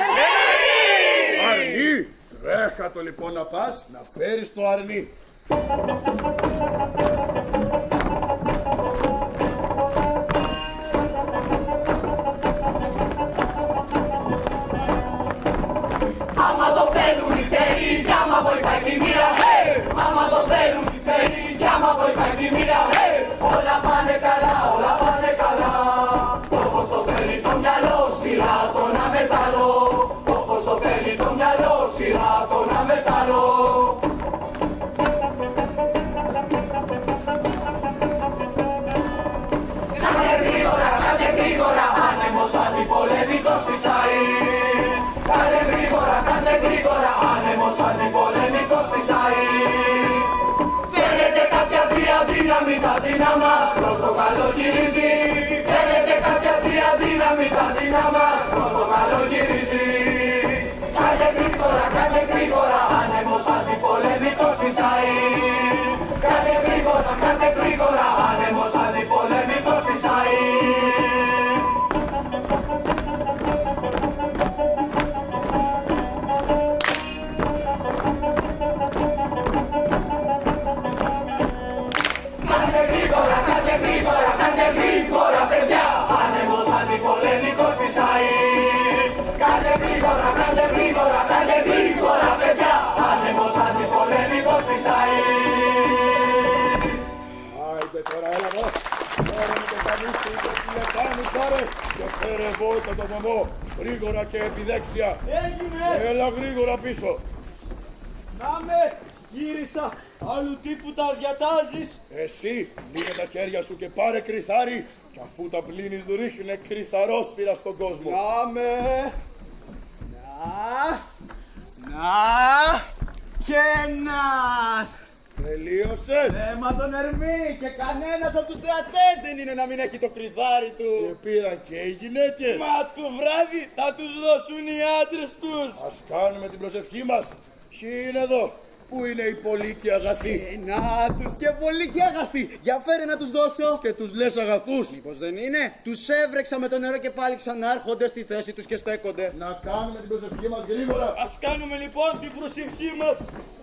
Αρνί! Τρέχα το λοιπόν να πας να φέρεις το αρνί. Άμα το θέλουν οι θεοί κι άμα βοηθάει τη μοίρα, άμα το θέλουν οι θεοί κι άμα βοηθάει τη μοίρα, όλα πάνε καλά, όλα πάνε καλά. Όπως το θέλει το μυαλό, σειρά το να μεταλώ. Όπως το θέλει το μυαλό, σειρά το να μεταλώ. Κάντε γρήγορα, κάντε γρήγορα, άνεμος αντιπολεμικός φυσάει. Κάντε γρήγορα, κάντε γρήγορα, άνεμος αντιπολεμικός φυσάει. Φαίνεται κάποια θεία δύναμη τα δίνα μας προς το καλό γυρίζει. Φαίνεται κάποια θεία δύναμη τα δίνα μας προς το καλό γυρίζει. Κάντε γρήγορα, κάντε γρήγορα, άνεμος αντιπολεμικός φυσάει. Κάντε γρήγορα, κάντε γρήγορα, άνεμος αντιπολεμικός φυσάει. Κάντε γρήγορα, κάντε γρήγορα, κάντε γρήγορα παιδιά, άνεμος αντιπολεμικός φυσάει. Κάντε γρήγορα, κάντε γρήγορα, κάντε γρήγορα παιδιά, άνεμος αντιπολεμικός φυσάει. Άιντε τώρα, έλα εδώ. Φέρε με το κανίστη και τη λεκάνη πάρε και φέρε βόλτα το βωμό. Γρήγορα και επιδέξια. Έγινε! Έλα γρήγορα πίσω. Να με, γύρισα. Άλλου τύπου τα διατάζεις. Εσύ λύνε τα χέρια σου και πάρε κρυθάρι και αφού τα πλύνεις ρίχνε κρυθαρόσπυρα στον κόσμο. Να με. Να. Να. Και να. Τελείωσες. Ναι, μα τον Ερμή και κανένας από τους θεατές δεν είναι να μην έχει το κρυθάρι του. Και πήραν και οι γυναίκες. Μα το βράδυ θα τους δώσουν οι άντρες τους. Ας κάνουμε την προσευχή μας. Ποιοι είναι εδώ? Πού είναι οι πολλοί και αγαθοί? Ε, να τους και πολλοί και αγαθοί. Για φέρε να τους δώσω. Και τους λες αγαθούς? Μήπως δεν είναι? Τους έβρεξα με το νερό και πάλι ξανάρχονται στη θέση τους και στέκονται. Να κάνουμε την προσευχή μας γρήγορα. Ας κάνουμε λοιπόν την προσευχή μας.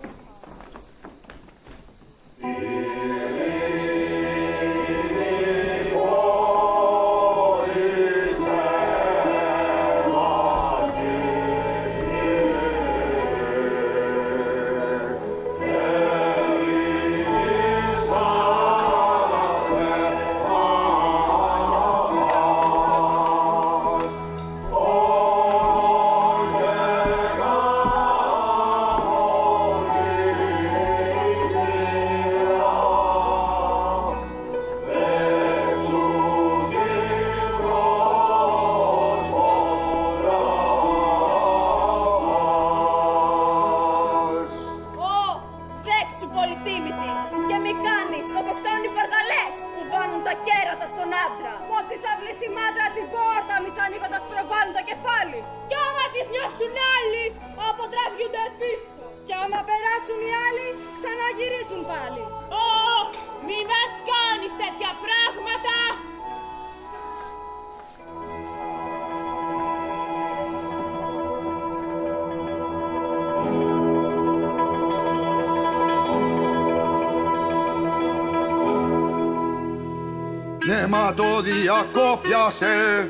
Νεματοδιακόπιασε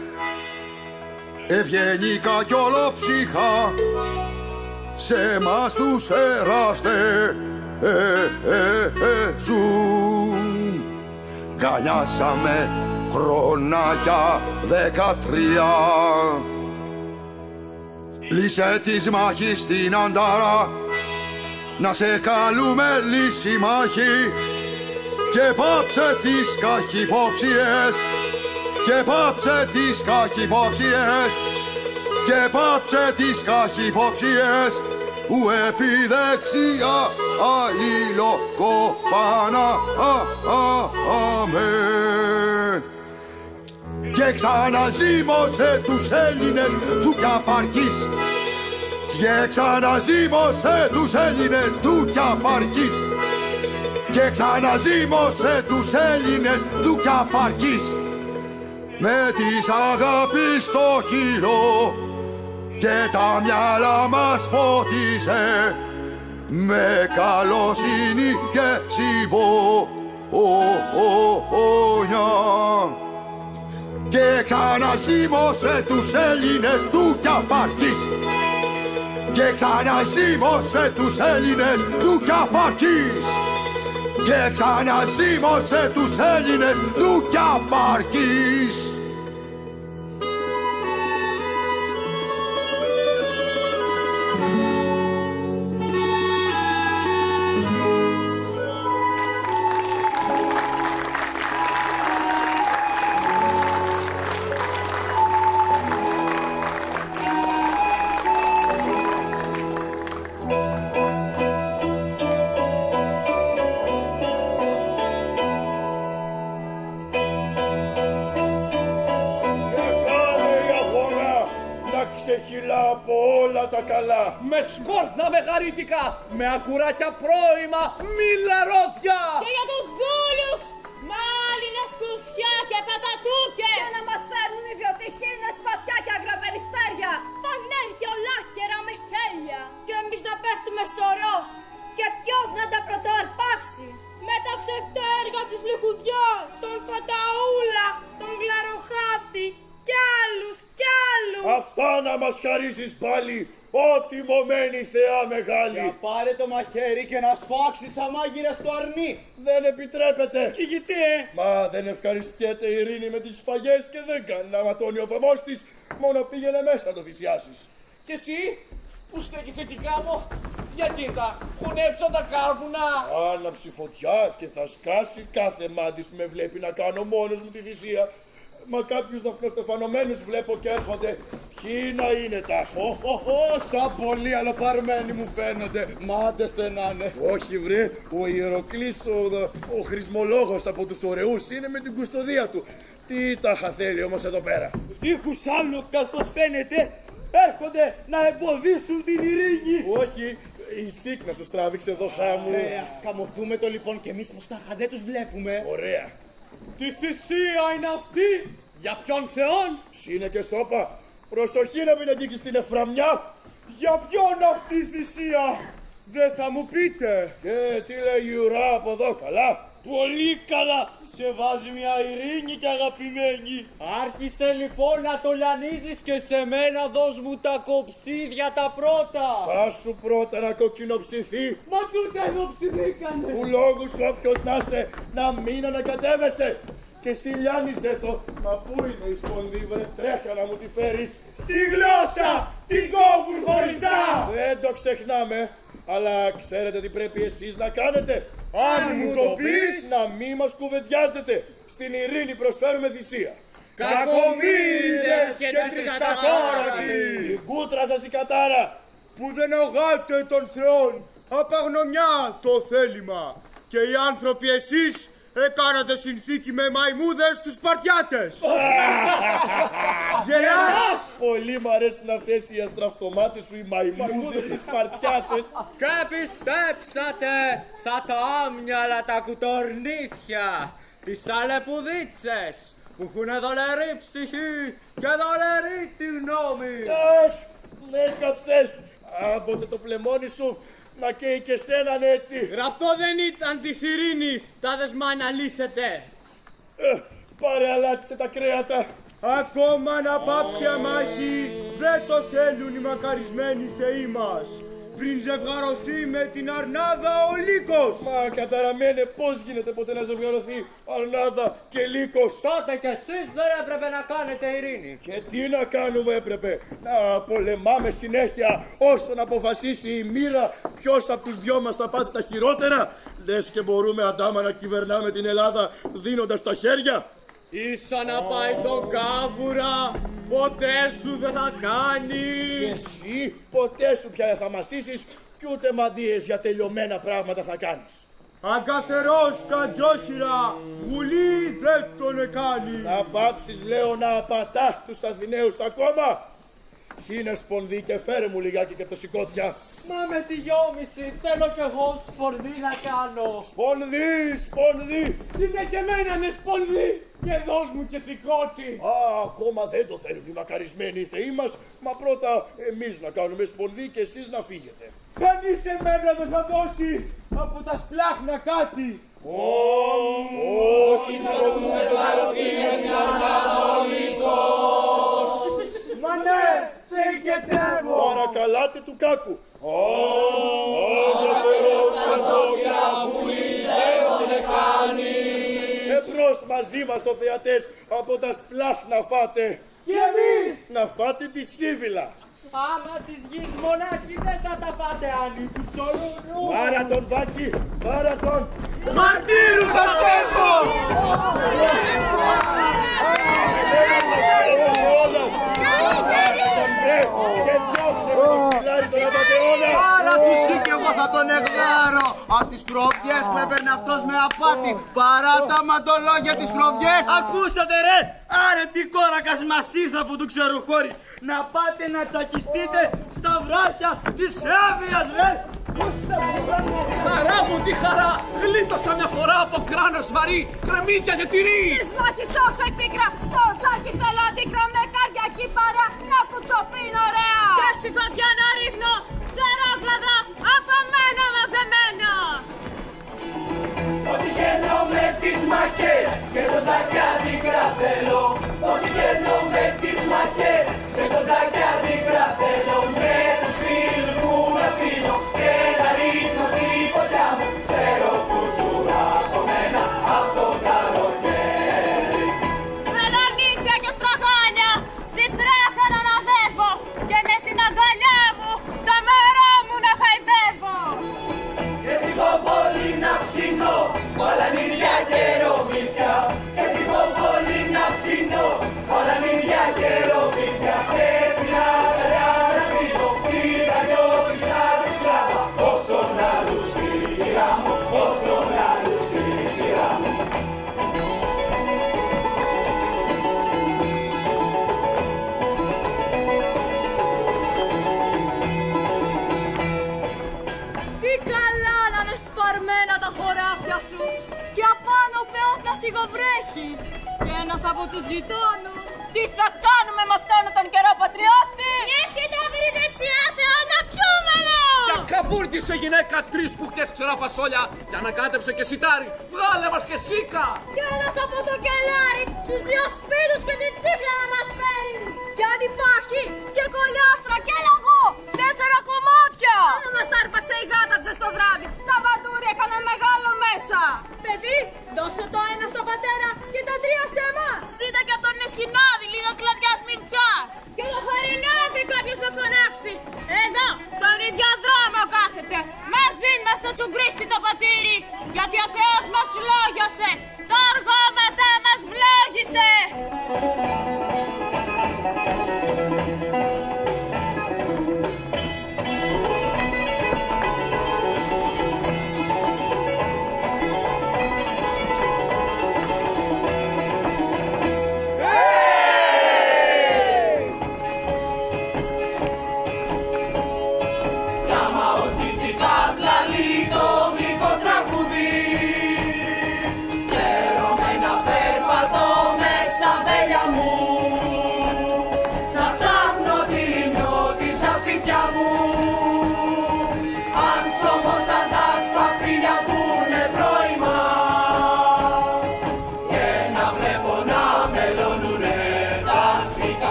ευγενικά κι ολόψυχα σε εμάς τους εράστε ε, ε, ε, ζουν. Γανιάσαμε χρονάκια δεκατρία. Λύσε της μάχης στην Αντάρα, να σε καλούμε λύση μάχη. Και πάψε τις καχυποψίες, και πάψε τις καχυποψίες, και πάψε τις καχυποψίες που επί δεξιά αλληλοκοπάνα αμέ. Και ξαναζήμωσε τους Έλληνες του κι απαρχής, και ξαναζήμωσε τους Έλληνες του κι απαρχής, και ξαναζήμωσε τους Έλληνες του κι απαρχής, με της αγάπης το χείλο και τα μυαλά μας φώτισε με καλοσύνη και συμπόνια. Και ξαναζήμωσε τους Έλληνες του κι απαρχής, και ξαναζήμωσε τους Έλληνες του κι απαρχής, και ξαναζήμωσε τους Έλληνες του κι απαρχής. Ξεχυλά από όλα τα καλά. Με σκόρθα μεγαρίτικα, με ακουράκια πρώιμα, μη λαρόδια. Και για τους δούλους, μάλινα σκουφιά και πατατούκες. Για να μας φέρνουν ιδιοτυχίνες σπαθιά και αγραπεριστέρια. Φανέρια ολάκερα με χέλια. Και εμείς να πέφτουμε σωρός. Και ποιος να τα πρωτοαρπάξει. Με τα ξεφτέργα της λιχουδιάς, τον Φαταούλα, τον Γλαροχάφτη κι άλλους κι άλλους. Αυτά να μας χαρίσεις πάλι, ό,τι μωμένη θεά μεγάλη. Για πάρε το μαχαίρι και να σφάξεις σαν μάγειρας το αρνί. Δεν επιτρέπεται. Και γιατί, ε? Μα δεν ευχαριστιέται η Ειρήνη με τις σφαγές και δεν κάνει να ματώνει ο φαμός της. Μόνο πήγαινε μέσα να το θυσιάσεις. Και εσύ που στέκεις εκεί κάπου, για κοίτα, χωνέψω τα κάρβουνα. Άναψη φωτιά και θα σκάσει κάθε μάτις που με βλέπει να κάνω μόνος μου τη θυσία. Μα κάποιους δαφνοστεφανωμένους βλέπω και έρχονται. Ποιοι να είναι τα. Ω, σαν πολύ αλλοπαρμένοι μου φαίνονται. Μάντες δεν να είναι. Όχι βρε, ο Ιεροκλής, ο, ο χρησμολόγος από τους ωραίους είναι με την κουστοδία του. Τι τάχα θέλει όμως εδώ πέρα. Δίχους άλλο καθώς φαίνεται έρχονται να εμποδίσουν την ειρήνη. Όχι, η Τσίκνα τους τράβηξε εδώ χάμου. Ε, ας καμωθούμε το λοιπόν κι εμείς πως τάχα δεν τους βλέπουμε. Ωραία. Τι θυσία είναι αυτή, για ποιον θεόν? Ψήνε και σώπα. Προσοχή να μην αγγίξεις την Εφραμιά. Για ποιον αυτή η θυσία, δεν θα μου πείτε? Και τι λέει η ουρά από εδώ, καλά? Πολύ καλά, σε βάζει μια ειρήνη και αγαπημένη. Άρχισε λοιπόν να το λιανίζεις και σε μένα δώσ' μου τα κοψίδια τα πρώτα. Σπάσου πρώτα να κοκκινοψηθεί. Μα τούτα εδώ ψηθήκανε. Που λόγου σου όποιος να σε, να μην ανακατεύεσαι. Και εσύ λιάνιζε το. Μα πού είναι η σπονδή βρε, τρέχα να μου τη φέρεις. Τη γλώσσα, την κόβουν χωριστά. Δεν το ξεχνάμε. Αλλά ξέρετε τι πρέπει εσείς να κάνετε? Αν μου το πεις, να μη μας κουβεντιάζετε. Στην ειρήνη προσφέρουμε θυσία. Κακομοίριδες και τρισκατόρατοι. Η κούτρα σας η κατάρα. Που δεν ογάτε των θεών, απαγνωμιά το θέλημα. Και οι άνθρωποι εσείς έκανατε συνθήκη με μαϊμούδες τους Σπαρτιάτες. Γελάς! Πολύ μ' αρέσουν αυτές οι αστραφτομάτες σου, οι μαϊμούδες, οι Σπαρτιάτες. Και πιστέψατε σαν τα άμυαλα τα κουτορνίθια, τις αλεπουδίτσες που έχουν δολερή ψυχή και δολερή τη γνώμη. Αχ, ναι καψές, άποτε το πλεμόνι σου να καίει και σέναν έτσι. Γραπτό δεν ήταν της ειρήνης, τα δεσμά να λύσετε. Ε, πάρε αλάτισε τα κρέατα. Ακόμα να πάψει αμάχη, δεν το θέλουν οι μακαρισμένοι θεοί μας. Πριν ζευγαρωθεί με την Αρνάδα ο Λύκος. Μα καταραμένε, πώς γίνεται ποτέ να ζευγαρωθεί Αρνάδα και Λύκος? Τότε κι εσείς δεν έπρεπε να κάνετε ειρήνη. Και τι να κάνουμε έπρεπε? Να πολεμάμε συνέχεια όσο να αποφασίσει η μοίρα ποιος από τους δυο μας θα πάθει τα χειρότερα. Λες και μπορούμε αντάμα να κυβερνάμε την Ελλάδα δίνοντας τα χέρια? Ίσα να πάει το κάβουρα, ποτέ σου δεν θα κάνει. Και εσύ ποτέ σου πια δεν θα μαστήσεις κι ούτε μαντίες για τελειωμένα πράγματα θα κάνεις. Αγκαθερός κατζόχυρα, βουλή δεν τον εκάνει. Να πάψεις λέω να απατάς τους Αθηναίους ακόμα. Χύνε σπονδί και φέρε μου λιγάκι και το σηκώτια. Μα με τη γιόμιση θέλω κι εγώ σπονδί να κάνω. Σπονδί, σπονδί. Είναι και εμένα είναι σπονδί και δώσ' μου και σηκώτη. Α, ακόμα δεν το θέλουν οι μακαρισμένοι οι θεοί μας. Μα πρώτα εμείς να κάνουμε σπονδί και εσείς να φύγετε. Κανείς εμένα δεν θα δώσει από τα σπλάχνα κάτι. Όχι να το τους ευαρωθεί με την αρμάδα ο Νίκος. Μα ναι, σε εγκαιτεύω. Παρακαλάτε του κάκου. Αγκαθερός κατζόχυρα, βουλή δεν τον εκάνει. Εμπρός μαζί μας ο θεατές, από τα σπλάχνα φάτε. Και εμείς να φάτε τη σύβυλα. Άμα της γης μονάχη δεν θα τα πάτε άλλοι του ψωρούνου. Πάρα τον Βάκη, πάρα τον. Μαρτύρου σας έχω! Άρα του ή κι εγώ θα τον εγγάρω. Απ' τις προβιές που έπαιρνε αυτός με απάτη. Παρά τα ματολόγια τις προβιές. Ακούσατε ρε! Άρε τι κόρακας μας ήρθε από του ξεροχώρη. Να πάτε να τσακιστείτε στα βράχια της Εύβοιας ρε! Χαρά μου, τι χαρά! Γλίτωσα μια φορά από κράνος βαρύ, κρεμμύδια και τυρί! Της μάχης όξα η πίκρα, στο τσάκι θέλω αντίκρα με καρδιακή παρά, να κουτσοπίνω ωραία! Και στη φωτιά να ρίχνω ξερόκλαδα από μένα μαζεμένα! Όσοι γένω με τις μαχές και στο τσάκι αντίκρα θέλω, όσοι γένω με τις μαχές και στο τσάκι αντίκρα θέλω, με τους φίλους μου να πίνω και να ρίχνω στη φωτιά μου, ξέρω που ζούρα από μένα αυτό το καλοκαίρι. Μελονίτια και στραχάνια, στη τρέχα να αναδεύω και μες στην αγκαλιά μου το μωρό μου να χαϊδεύω. Και στην κομπόλη να ψήνω, όλα μυριά και ρομίδια. Και στην κομπόλη να ψήνω, όλα μυριά και ρομίδια. Και στην αγκαλιά να σπίτι, φύγα δυο της άδειας σλάβα. Όσον άλλους στη γυρά μου, όσον άλλους στη γυρά μου. Τι καλά να είναι σπαρμένα τα χωράφια σου και απάνω ο Θεός να σιγοβρέχει. Και ένας από τους γειτόνους. Τι θα κάνουμε με αυτόν τον καιρό πατριώτη! Έρχεται αύρη δεξιά Θεό να πιούμενο! Για καβούρτισε γυναίκα τρεις που χτες ξερά φασόλια και ανακάτεψε και σιτάρι. Βγάλε μας και σίκα! Κι ένας από το κελάρι τους δύο σπίτους και την τσίφλα να μας φέρει! Κι αν υπάρχει και κολλιάστρα και λαγό, τέσσερα κομμάτια! Άμα μας τα άρπαξε η γάταψε στο βράδυ, τα βατούρια έκανε μεγάλο μέσα! Παιδί, δώσε το ένα στον πατέρα και τα τρία σε εμάς! Ζήτα και από τον Εσχυνάδη, λίγο κλαδιάς μυρτιάς! Και το χωρινάδι κάποιος να φωνάξει! Εδώ, στον ίδιο δρόμο κάθεται! Μαζί μας θα τσουγκρίσει το πατήρι! Γιατί ο Θεός μας λόγιασε! Το αργό μετά μας βλόγισε!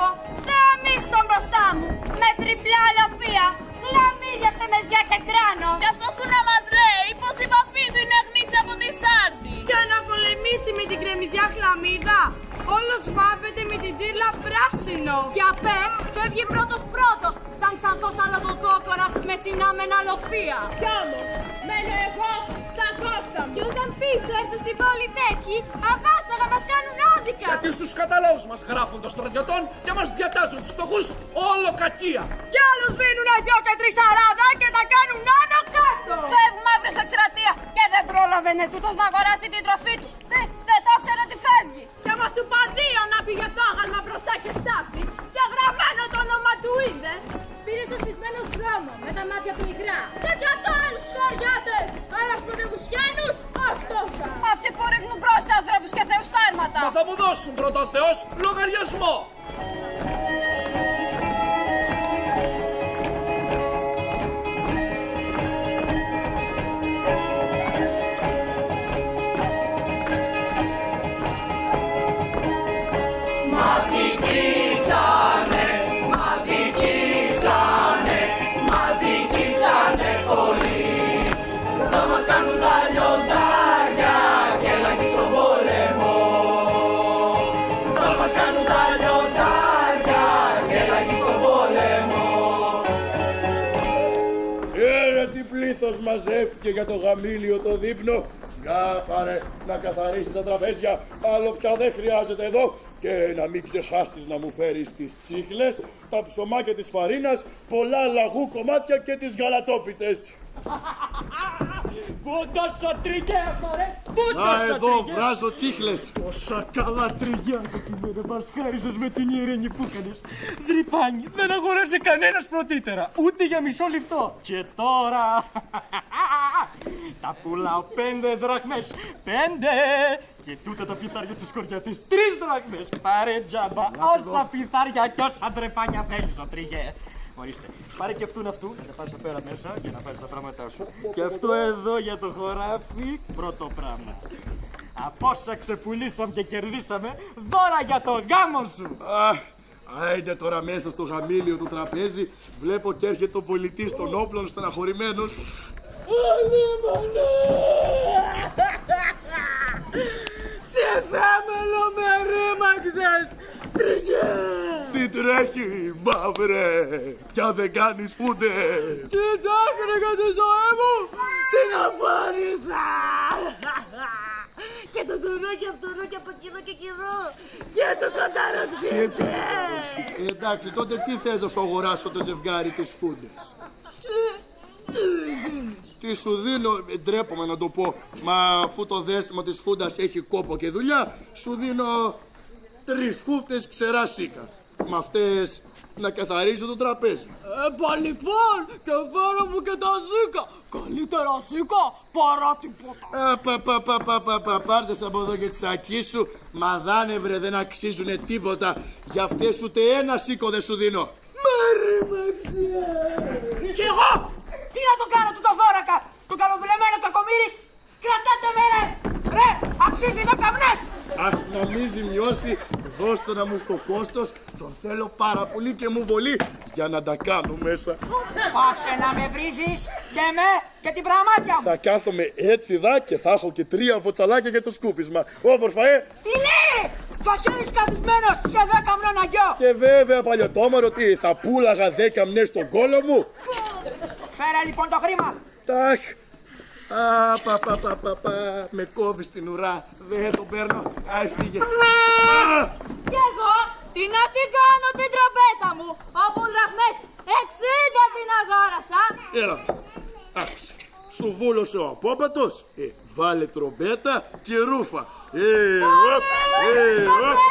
Με τριπλά αλαφία, χλαμίδια, κρονεζιά και κράνο. σφυρίδα. Όλος βάβεται με την τζίρλα πράσινο. Και απέ φεύγει πρώτος πρώτος, σαν ξανθός αλογοκόκορας με συνάμενα λοφεία. Κι όμως, μένω εγώ στα κόστα μου. Κι όταν πίσω έρθουν στην πόλη τέτοιοι, αβάσταγα μας κάνουν άδικα. Γιατί στους καταλόγους μας γράφουν των στρατιωτών και μας διατάζουν τους φτωχούς όλο κακία. Κι άλλους δίνουνε δυο και τρεις σαράδα και τα κάνουν άνω κάτω. Φεύγουμε αύριο στα εξτρατεία και δεν πρόλαβαινε τούτος να αγοράσει την τροφή του. Δεν, δεν το ήξερε ότι φεύγει. Κι όμως του παντίο να πήγε το άγαλμα μπροστά και στάφη και γραμμένο το όνομα του είδε. Πήρε σασπισμένος δρόμο με τα μάτια του μικρά. Και για το άλλους χωριάτες, άλλας πρωτευουσιάνους, αυτός. Αυτοί που ρίχνουν μπρος άνθρωπους και θεούς τάρματα. Μα θα μου δώσουν πρώτα ο Θεός λογαριασμό. Μαζεύτηκε για το γαμήλιο το δείπνο. Για πάρε να καθαρίσεις τα τραπέζια. Άλλο πια δεν χρειάζεται εδώ. Και να μην ξεχάσεις να μου φέρεις τις τσίχλες, τα ψωμάκια της φαρίνας, πολλά λαγού κομμάτια και τις γαλατόπιτες. Πούντος ο τριγέ, μωρέ! Πούντος Να ο εδώ, τριγέ! βράζω τσίχλες. Όσα καλά τριγιά κοκκιμένα μας χάρισες με την ειρήνη που έκανες. Δρυπάνι, δεν αγοράζει κανένας πρωτύτερα, ούτε για μισό λιφτό. Και τώρα... τα πουλάω πέντε δραχμές, πέντε! Και τούτα τα πιθάρια της κοριάτης, τρεις δραχμές. Πάρε τζάμπα, όσα πιθάρια κι όσα ντρεπάνια θέλεις ο τριγέ. Ορίστε, πάρε και αυτούν αυτού, να τα πάρεις πέρα μέσα και να πάρεις τα πράγματά σου. Και αυτό εδώ για το χωράφι, πρώτο πράγμα. Από όσα ξεπουλήσαμε και κερδίσαμε, δώρα για το γάμο σου! Αχ, άιντε τώρα μέσα στο γαμήλιο του τραπέζι, βλέπω και έρχεται ο πολιτής των όπλων στεναχωρημένος. Αλίμονε! Σε θέμελο με ρήμαξες, τριγέ! Τι τρέχει, μαύρε, πια δεν κάνεις φούντες. Τι τάχνηκα τη ζωή μου, την αφάρισα! Και το κουνάκι από το και από εκείνο και εκείνο και το κονταροξίστηκε! Εντάξει, τότε τι θες να σου αγοράσω το ζευγάρι της φούντες? Τι δίνεις? Τι σου δίνω, ντρέπομαι να το πω, μα αφού το δέσιμο της φούντας έχει κόπο και δουλειά, σου δίνω τρεις φούφτες ξερά σίκα. Με αυτές να καθαρίζω το τραπέζι. Έπα λοιπόν και φέρω μου και τα σίκα. Καλύτερα σίκα παρά τίποτα. Α, πα, πα, πα, πα, πα, πα, πάρτες από εδώ και τις ακείς σου. Μα δάνευρε δεν αξίζουνε τίποτα. Για αυτές ούτε ένα σίκο δεν σου δίνω. Μέρη μαξιά. Και εγώ! Τι να το κάνω του το δώρακα! Το καλοδουλεμένο κακομοίρης! Κρατάτε με ρε! Ρε! Αξίζει το καπνές! Αχ, να μην ζημιώσει, δώστε να μου στο κόστος. Τον θέλω πάρα πολύ και μου βολεί για να τα κάνω μέσα. Πάψε να με βρίζεις και με και την πραγμάτια μου! Θα κάθομαι έτσι δα και θα έχω και τρία βοτσαλάκια για το σκούπισμα. Όμορφα, ε! Τι λέει! Τσαχιώνεις καθισμένος σε δέκα μνών αγιό! Και βέβαια, παλιωτόμαρο, τι, θα πούλαγα δέκα μνές στον κόλο μου. Φέρε λοιπόν το χρήμα! Τάχ! Α, πα, πα, πα, πα, πα, με κόβει στην ουρά. Δεν το παίρνω. Α, φύγε. Κι εγώ, τι να την κάνω την τρομπέτα μου, όπου δραχμές εξήντα την αγόρασα. Έλα, άκουσε. Σου βούλωσε ο απόπατος. Ε, βάλε τρομπέτα και ρούφα. Ε, οπ, ε,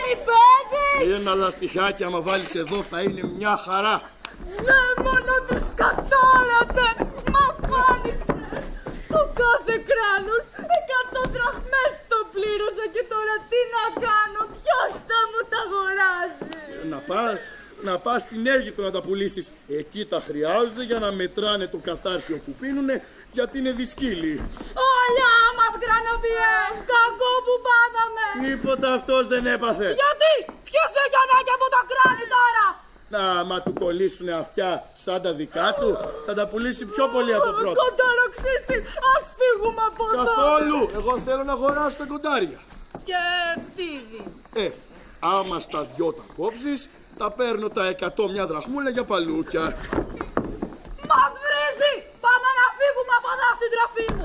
οπ. Ένα λαστιχάκι άμα βάλεις εδώ θα είναι μια χαρά. Δεν μόνο τους κατάλαβε, μα φάνησε. Το κάθε κράνος εκατό δραχμές το πλήρωσα και τώρα τι να κάνω, ποιος θα μου τα αγοράζει? Να πας, να πας στην Αίγυπτο να τα πουλήσεις. Εκεί τα χρειάζονται για να μετράνε το καθάρσιο που πίνουνε, γιατί είναι δυσκύλοι. Ολιά μας γρανοβιές, κακό που πάθαμε. Τίποτα αυτός δεν έπαθε. Γιατί, ποιος έχει ανάγκη από το κράνη τώρα? Να, μα του κολλήσουνε αυτιά σαν τα δικά του, θα τα πουλήσει πιο πολύ από πρώτα. Κονταροξίστη, ας φύγουμε από εδώ. Καθόλου, εγώ θέλω να αγοράσω τα κοντάρια. Και τι δίνεις? Ε, άμα στα δυο τα κόψεις, τα παίρνω τα εκατό μια δραχμούλα για παλούκια. Μας βρίζει! Πάμε να φύγουμε από εδώ, συντροφή μου!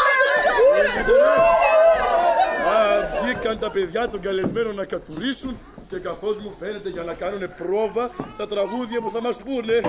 Α, βγήκαν τα παιδιά των καλεσμένων να κατουρίσουν και καθώς μου φαίνεται για να κάνουνε πρόβα τα τραγούδια που θα μας πούνε.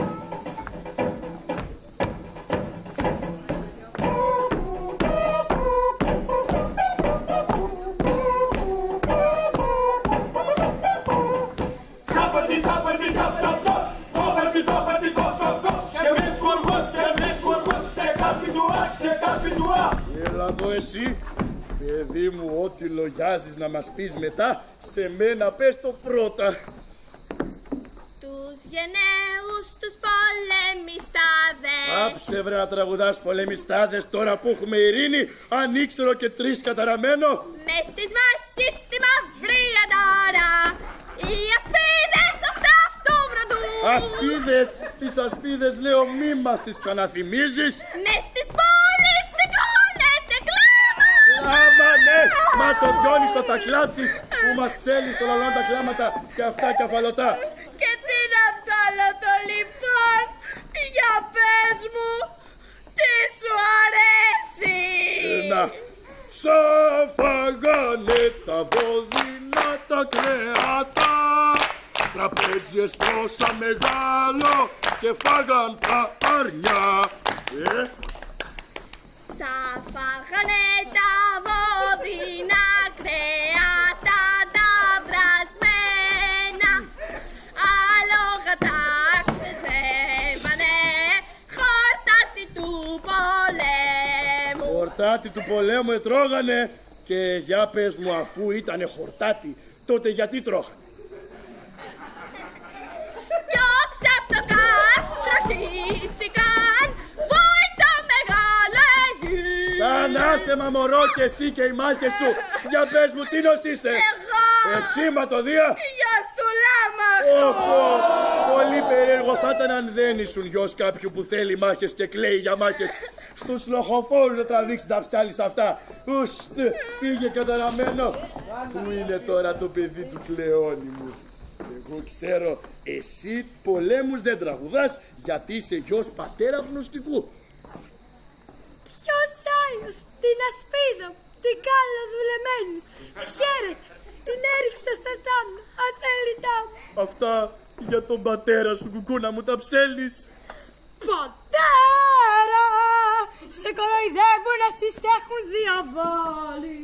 Έλα εδώ εσύ, παιδί μου, ό,τι λογιάζεις να μας πεις μετά, σε μένα πες το πρώτα. Τους γενναίους τους πολεμιστάδες. Άψε βρε να τραγουδάς πολεμιστάδες τώρα που έχουμε ειρήνη, αν ήξερο και τρεις καταραμένο. Μες στις μάχες στη μαύρη αντάρα, οι ασπίδες αυτά αυτού βροντού. Ασπίδες, τις ασπίδες λέω μη μας τις ξαναθυμίζεις. Μες στις πόλεις σηκώνεται κλάμα. Κλάμα ναι, μα το Διόνυσο θα κλάψεις που μας ψέλνεις το λαλόν τα κλάματα και αυτά κεφαλωτά. Και τι να ψάλωτο λοιπόν, για πες μου, τι σου αρέσει. Ε, να, σαν φαγάνε τα βόδινα τα κρέατα, τραπέζιες τόσα μεγάλο και φάγαν τα αρνιά. Ε, Σαν φάγανε τα βόδινα κρέατα τα βρασμένα, άλογα τα ξεζεύανε, χορτάτι του πολέμου. Χορτάτι του πολέμου ετρώγανε και για πες μου αφού ήτανε χορτάτι, τότε γιατί τρώγανε. Κι όξα απ' το κάστρο χύθηκαν, βόητα μεγάλα γη. Στα ανάθεμα μωρό και εσύ και οι μάχες σου, για πες μου τι νος είσαι. Εγώ. Εσύ ματωδία. Για στουλάμαχο. Όχο, πολύ περίεργο θα ήταν αν δεν ήσουν γιος κάποιου που θέλει μάχες και κλαίει για μάχες. Στους λοχοφόρους να τραβήξει τα ψάλεις αυτά. Ουστ, φύγε καταραμένο. Πού είναι τώρα το παιδί του Κλεόνι μου. Εγώ ξέρω, εσύ πολέμους δεν τραγουδάς γιατί είσαι γιος πατέρα γνωστικού. Ποιος άλλος, την ασπίδα, την κάλα δουλεμένη, τη χαίρεται, την έριξα στα τάμνα, αθέλητά μου. Αυτά για τον πατέρα σου, κουκούνα μου, τα ψέλνεις. Πατέρα, σε κοροϊδεύουν να στις έχουν διαβάλει.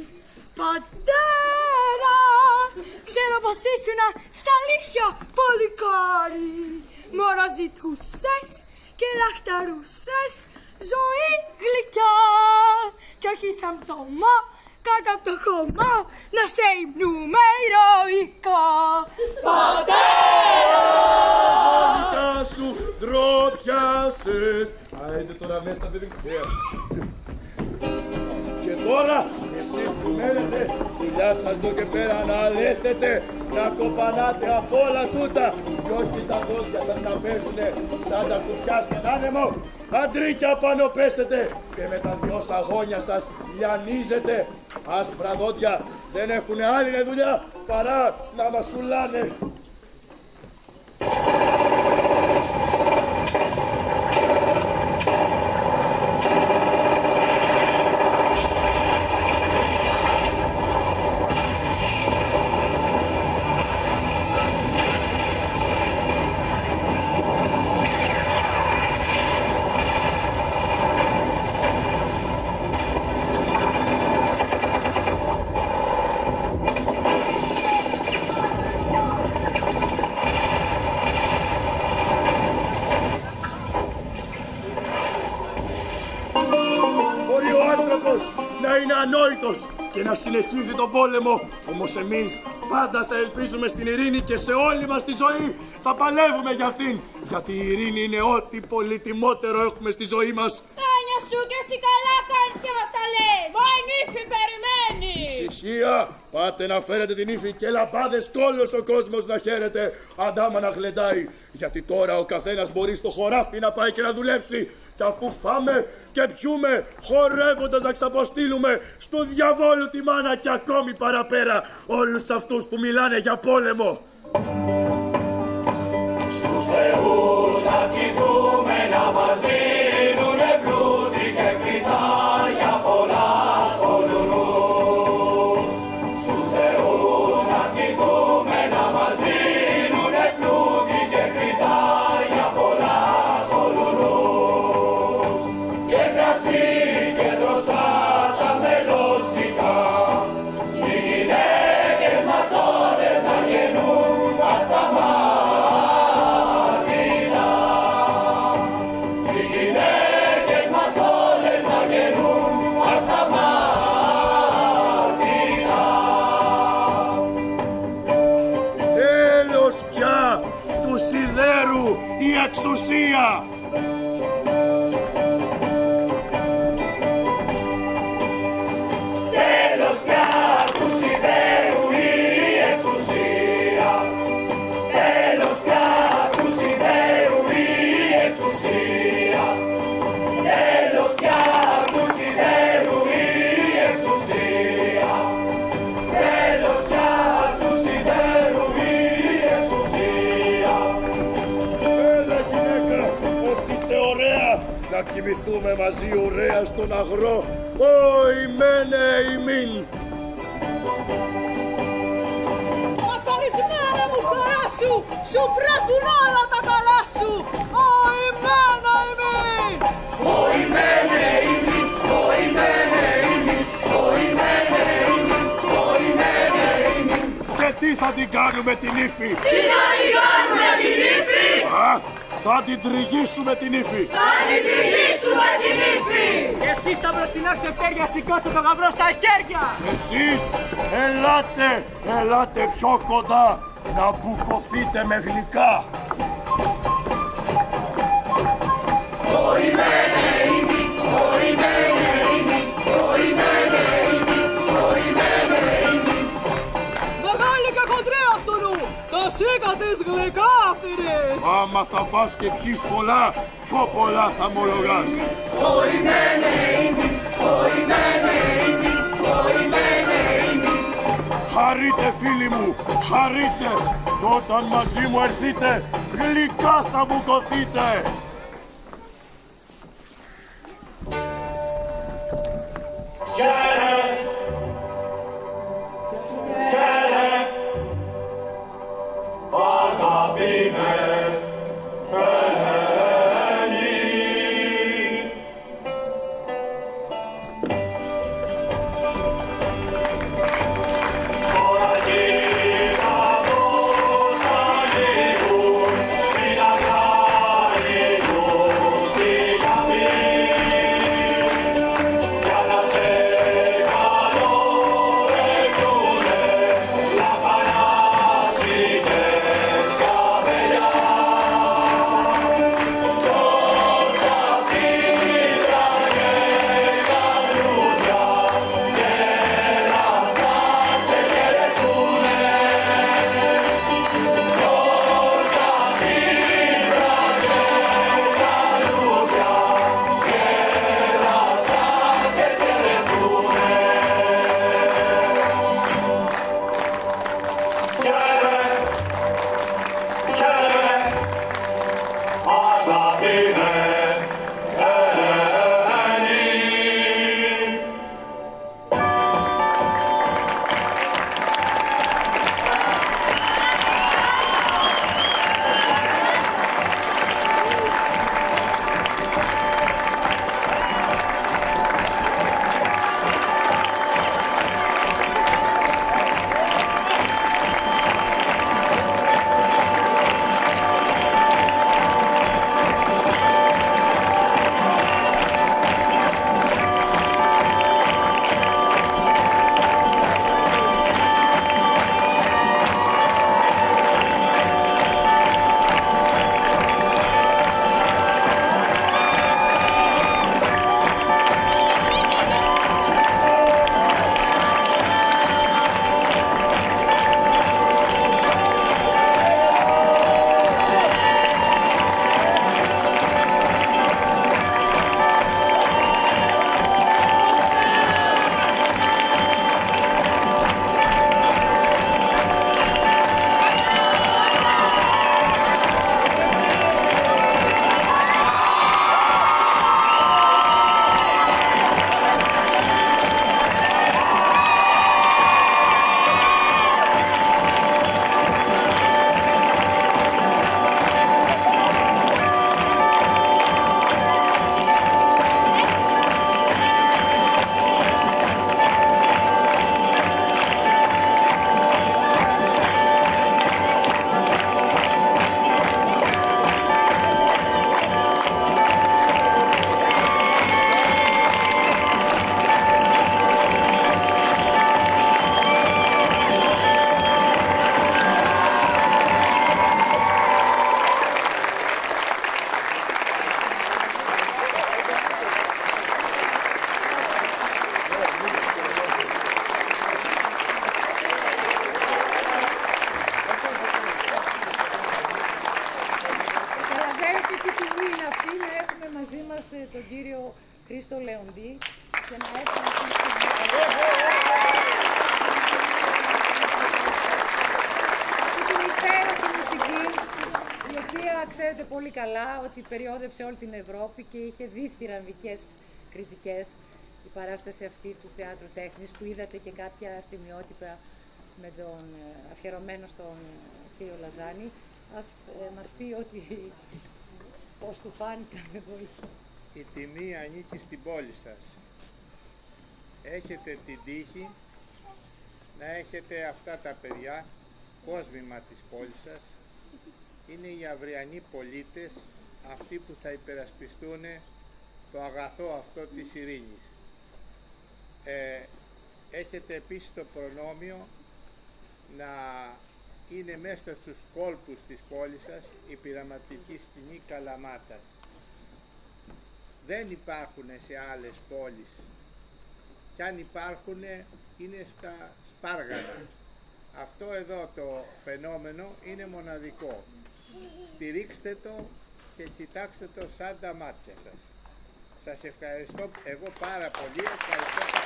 Πατέρα, ξέρω πως ήσουνα στα αλήθεια πολυκάρι. Μωρό ζητούσες και λαχταρούσες ζωή γλυκιά κι όχι σαν πτώμα κάτω από το χώμα να σε υμνούμε ηρωικά. Πατέρα! Δικά σου ντροπιάσες. Άιντε τώρα μέσα παιδί μου. Και τώρα εσείς που μένετε, δουλειά σας δω και πέρα να λέθετε, να κοπανάτε από όλα τούτα κι όχι τα δόντια σας να πέσουνε σαν τα κουπιά στον άνεμο. Αντρίκια πάνω πέσετε και με τα δυο σαγόνια σας λιανίζετε. Άσπρα δόντια δεν έχουνε άλλη δουλειά παρά να μασουλάνε. Και να συνεχίζει τον πόλεμο. Όμως εμείς πάντα θα ελπίζουμε στην ειρήνη και σε όλη μας τη ζωή θα παλεύουμε για αυτήν. Γιατί η ειρήνη είναι ό,τι πολυτιμότερο έχουμε στη ζωή μας. Τάνια σου και εσύ καλά κάνεις και μας τα λες. Μα η νύφη περιμένει. Ησυχία! Πάτε να φέρετε την ύφη και λαμπάδες κι όλος ο κόσμος να χαίρεται. Αντάμα να γλεντάει. Γιατί τώρα ο καθένας μπορεί στο χωράφι να πάει και να δουλέψει. Και αφού φάμε και πιούμε, χορεύοντας να ξαποστείλουμε στο διαβόλου τη μάνα και ακόμη παραπέρα όλους αυτούς που μιλάνε για πόλεμο. Στους θεούς να κοιτούμε να μας δίνουνε πλούτη και κριτάρια πολλά σολουνούς. Στους θεούς να κοιτούμε να μας δίνουνε πλούτη και κριτάρια πολλά σολουνούς. Και κρασί και δροσάτα μελώσικα κι οι γυναίκες μας όλες να γεννούν ασταμάτητα. Εξουσία! Τέλος πια του σιδέρου η εξουσία. Τέλος πια του σιδέρου η εξουσία. Τέλος πια του σιδέρου η εξουσία. Τέλος πια του σιδέρου η εξουσία. Να κοιμηθούμε μαζί ωραία στον αγρό. Όι μένε ημίν. Μακαρισμένα μου χαρά σου, σου πρέπουν όλα τα καλά σου. Όι μένε ημίν. Όι μένε ημίν, όι μένε ημίν, όι μένε ημίν, όι μένε ημίν. Και τι θα την κάνουμε την ύφη? Τι θα την κάνουμε την ύφη? Α, θα την τριγίσουμε την ύφη. Θα την τριγίσουμε την ύφη. Εσείς τα μπροστινά ξεφτέρια σηκώστε το γαμπρό στα χέρια. Εσείς ελάτε, ελάτε πιο κοντά να μπουκωθείτε με γλυκά. Όι μένε ημίν, όι μένε ημίν, όι μένε ημίν, όι μένε ημίν. Μεγάλη και χοντρή αυτού, τα σίκα της γλυκά αυτηρής. Άμα θα φας και πιείς πολλά, πιο πολλά θα μολογάς. Όι μένε ημίν, όι μένε ημίν, όι μένε ημίν. Χαρείτε φίλοι μου, χαρείτε, και όταν μαζί μου έρθείτε, γλυκά θα μπουκωθείτε. Χαίρε! Χαίρε! Αγαπημένες Ελένη. Τώρα γύρω τους ανοίγουν την αγκάλι Χρήστο Λεοντή και να έρθει αυτή την υπέροχη μουσική, η οποία ξέρετε πολύ καλά ότι περιόδευσε όλη την Ευρώπη και είχε δει θηραμβικές κριτικές η παράσταση αυτή του Θεάτρου Τέχνης, που είδατε και κάποια στιγμιότυπα με τον αφιερωμένο στον κύριο Λαζάνη. Ας ε, μας πει ότι πώς του φάνηκαν εδώ. Η τιμή ανήκει στην πόλη σας. Έχετε την τύχη να έχετε αυτά τα παιδιά, κόσμημα της πόλης σας. Είναι οι αυριανοί πολίτες, αυτοί που θα υπερασπιστούν το αγαθό αυτό της ειρήνης. Ε, έχετε επίσης το προνόμιο να είναι μέσα στους κόλπους της πόλης σας η πειραματική σκηνή Καλαμάτας. Δεν υπάρχουν σε άλλες πόλεις, κι αν υπάρχουν είναι στα Σπάργανα. Αυτό εδώ το φαινόμενο είναι μοναδικό. Στηρίξτε το και κοιτάξτε το σαν τα μάτια σας. Σας ευχαριστώ εγώ πάρα πολύ. Ευχαριστώ.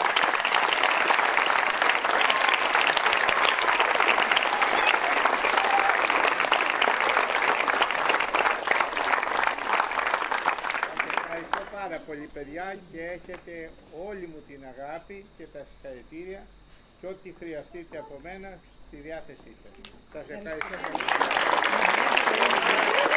Πάρα πολύ παιδιά και έχετε όλη μου την αγάπη και τα συγχαρητήρια και ό,τι χρειαστείτε από μένα στη διάθεσή σας. Σας ευχαριστώ πολύ.